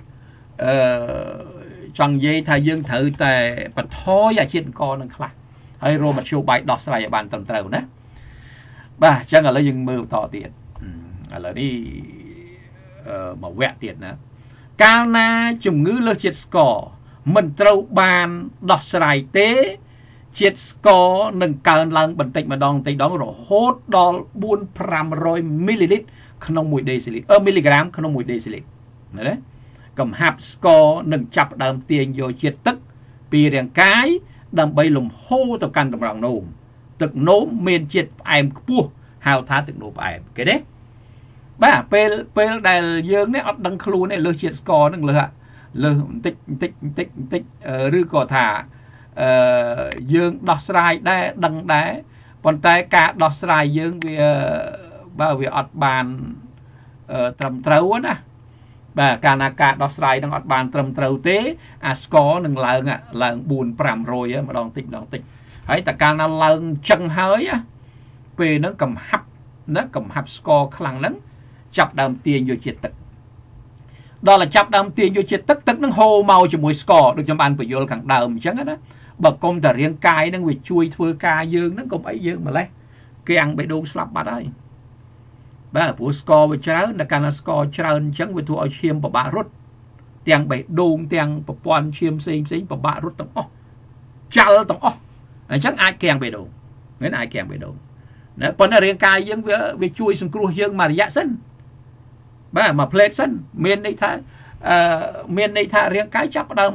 Speaker 1: chẳng dây thay dương thử tại bật thôi à chuyện co nó kháng hay rồi mà chiêu bài đọt sai bàn tầm tàu nè bà chẳng là lấy những mưa tỏ tiền là đi mà vẹn tiền nè cao na chủng ngữ lơ chết score mình trâu bàn đọt sai tế chết score nâng cao lần bình tĩnh mà đòn tĩnh đó rồi hốt đo buôn pram rồi ml không mùi decilit ơ miligram không mùi decilit đấy cầm hạp score nâng chập đầm tiền vô chết tức vì đèn cái đầm bay lùm hô tập căn tập lòng nôm thực nôm miền triệt em cua hào thá thực nôm em cái đấy ba pel pel đại dương này đăng khlu này lơ triệt score đừng lơ lơ tích tích tích tích rư cỏ thả dương đọt sai đây đăng đá còn tay cả đọt sai dương vì bao vì ọt bàn trầm trâu á bà cả na cả đọt sai đang ọt bàn trầm trâu tế à score đừng lợn à lợn buồn pram rồi á mà đòn tích đòn tích ấy ta cả na lợn chân hơi á về nó cầm hấp nó cầm hấp score khăng lắm chập đầm tiền vô triệt tức đó là chập đầm tiền vô triệt tức tức nó hô màu cho mùi score được cho bạn phải vô càng đầm chẳng đó bậc công ta riêng cài nó việc chui thưa ca dương nó cũng ấy dương mà lấy cái ăn bị đôn slap bắt đây bà phụ score với cháu là càng score trơn chẳng với thua chiêm và bà rút tiền bị đôn tiền và quan chiêm xinh xinh và bà rút tầm ó cháu tầm ó chắc ai kèm bị đôn nên ai kèm bị đôn nếu còn là riêng cài dương với việc chui xuống cua dương mà dạ sân bà mà plate sân miền đây tha miền đây tha riêng cái chấp đầm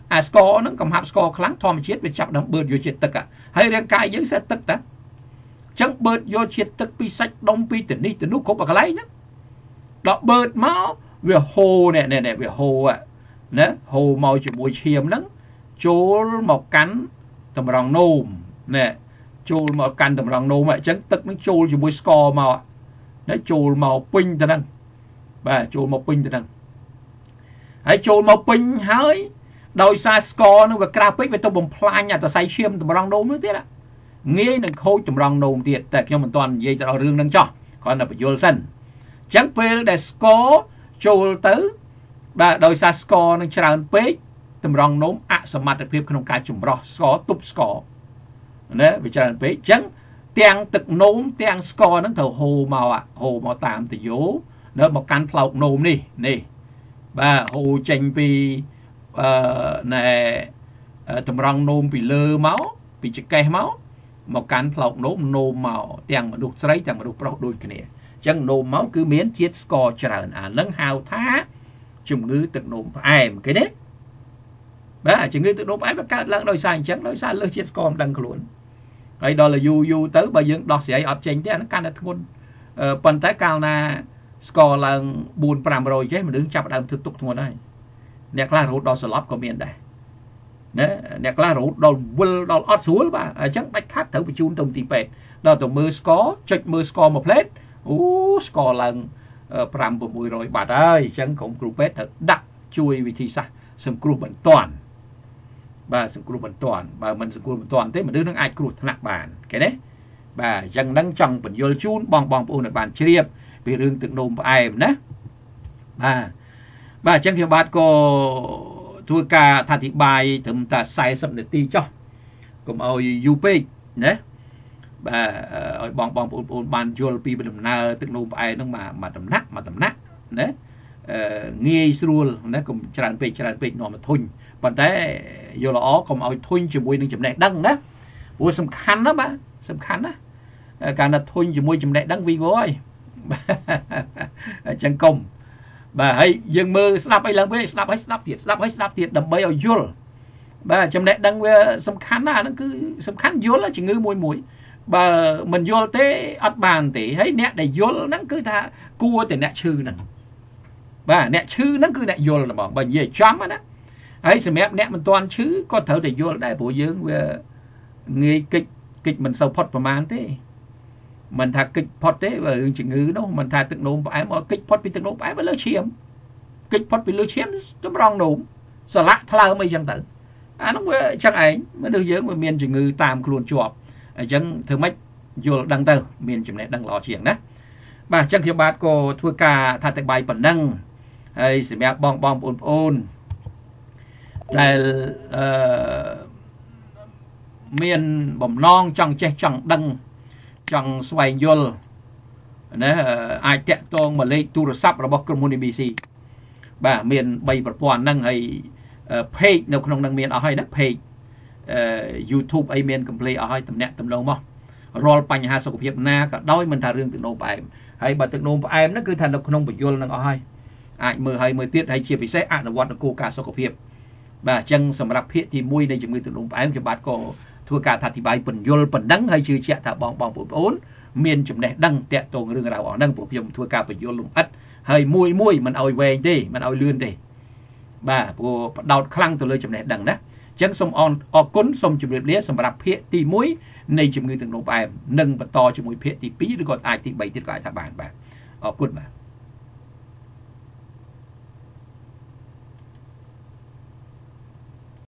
Speaker 1: à score nó cầm hạp score kháng thom chết về chập đâm bớt vô chết tức à hay riêng cái dưới sẽ tức ta chẳng bớt vô chết tức pi sách đông pi tỉnh đi tỉnh nút cốc bạc lấy nhá đó bớt máu về hồ nè nè nè về hồ à nè hồ màu chỉ mùi chiêm nắng chôl một cắn tầm rong nôm nè chôl một cắn tầm rong nôm vậy chẳng tức nó chôl chỉ mùi score màu nó chôl màu pin tên năng và chôl màu pin tên năng hãy chôl màu pin hơi đôi xa score nó về graphic về tôi bùng plan nhà tôi say chiêm tầm rong nôm nữa thế đó nghe đừng khôi tầm rong nôm tiệt tại cho mình toàn dây tao rương nâng cho còn là phải vô sân chẳng về để score chôl tới và đôi xa score nó tràn page tầm rong nôm ạ sầm mặt ở phía không cái chủng rò score túp score nè vì tràn page chẳng tiếng tực nôm tiếng score nó thở hồ màu ạ hồ màu tạm từ dấu nó một căn phao nôm đi nè và hồ tranh vì nè tầm rong nôm bị lơ máu bị chích cây máu một căn phao nôm nôm màu tiếng mà đục sấy tiếng mà đục pro đôi cái này chẳng nôm máu cứ miễn chiết score tràn à nâng hào thá chủng ngữ tực nôm em cái đấy bà chủng ngữ tực nôm em các lần đôi sai chẳng đôi sai lơ chiết score đằng luôn ấy đó là du du tới bây giờ đọc sẽ ập trình thế nó can là thôn phần tái cao là score là buồn pram rồi chứ mà đứng chập đằng thực tục thôn đây nẹt la rút đó slot của miền đây nè nẹt la rút đó will đó ót xuống bà chắc bách khác thử bị chun tông tì pet đó tụi mưa score check mưa score một plate ú score là pram của mùi rồi bà ơi chẳng cũng group pet thật đặc chui vì thì sao sầm group bản toàn bà sự group bản toàn bà mình sự group bản toàn thế mà đứa nó ai group nặng bàn cái đấy bà chẳng đang trong bản vô chun bong bong ôn ở bàn chia vì rương tự nôm ai nè bà bà chẳng hiểu bát cô thua cả thà thị bài thầm ta sai sầm để ti cho cùng ôi u pê nè bà ôi bong bong ôn ôn bàn vô pi bên na tự nôm ai nó mà mà tầm nặng mà tầm nặng nè nghe srul nè cùng tràn pe tràn pe nọ mà thôi và đấy vô là ó còn ôi thôi chỉ mùiនឹងចំណេះដឹងណាព្រោះសំខាន់ណាបាទសំខាន់ណាកាលណាធុញជាមួយចំណេះដឹងវីវហើយចឹងកុំបាទហើយយើងមើលស្ដាប់អីឡើងវិញស្ដាប់ហើយស្ដាប់ទៀតស្ដាប់ហើយស្ដាប់ទៀតដើម្បីឲ្យយល់បាទចំណេះដឹងវាសំខាន់ណាហ្នឹងគឺសំខាន់យល់ជំងឺមួយមួយបើមិនយល់ទេអត់បានទេហើយអ្នកដែលយល់ហ្នឹងគឺថាគួរតែអ្នកឈឺហ្នឹងបាទអ្នកឈឺហ្នឹងគឺអ្នកយល់ហ្មងបើនិយាយចំណាហើយសម្រាប់អ្នកមិនទាន់ឈឺក៏ត្រូវតែយល់ដែរព្រោះយើងវាងាយកិច្ចកិច្ចមិនសូវផុតប្រមាណទេមិនថាកិច្ចផុតទេបើរឿងជំងឺនោះមិនថាទឹកនោមផ្អែមឲ្យកិច្ចផុតពីទឹកនោមផ្អែមទៅលើឈាមកិច្ចផុតពីលើឈាមតម្រង់នោមស្រឡាក់ថ្លើមអីចឹងទៅអានោះវាចឹងឯងមនុស្សយើងវាមានជំងឺតាមខ្លួនជាប់អញ្ចឹងធ្វើម៉េចយល់ដឹងទៅមានចំណេះដឹងល្អជាងណាបាទអញ្ចឹងខ្ញុំបាទក៏ធ្វើការថាតែបាយប៉ុណ្ណឹងហើយសម្រាប់បងបងប្អូនប្អូនដែលអឺមានបំណងចង់ចេះចង់ដឹងចង់ស្វែងយល់ណាអាចតាក់ទងមកលេខទូរស័ព្ទរបស់ក្រុមហ៊ុន a ប៊ី ซี បាទមានបីប្រព័ន្ធហ្នឹងហើយ page នៅក្នុងហ្នឹងមានអស់ហើយណា page YouTube អីមាន complete អស់ហើយតំណាក់តំណងមករាល់បញ្ហាសុខភាពណាក៏ដោយមិនថារឿងទឹកនោមផ្អែមហើយបើទឹកនោមផ្អែមហ្នឹងគឺថានៅក្នុងបញ្យលហ្នឹងអស់ហើយអាចមើលហើយមើលទៀតហើយជាពិសេសអនុវត្តគោលការណ៍សុខភាពបាទអញ្ចឹងសម្រាប់ភាគទីមួយនៃជំងឺទឹកនោមផ្អែមខ្ញុំបាទក៏ធ្វើការថាអធិប្បាយបញ្យលបណ្ដឹងហើយជឿជាក់ថាបងបងប្អូនមានចំណេះដឹងតាក់ទងរឿងរ៉ាវអស់ហ្នឹងពួកខ្ញុំធ្វើការបញ្យលលំអិតហើយមួយមួយមិនឲ្យវែងទេមិនឲ្យលឿនទេបាទព្រោះបដោតខ្លាំងទៅលើចំណេះដឹងណាអញ្ចឹងសូមអរគុណសូមជម្រាបលាសម្រាប់ភាគទីមួយនៃជំងឺទឹកនោមផ្អែមនិងបន្តជាមួយភាគទីពីរឬក៏អាចទីបីទៀតក៏អាចថាបានបាទអរគុណបាទ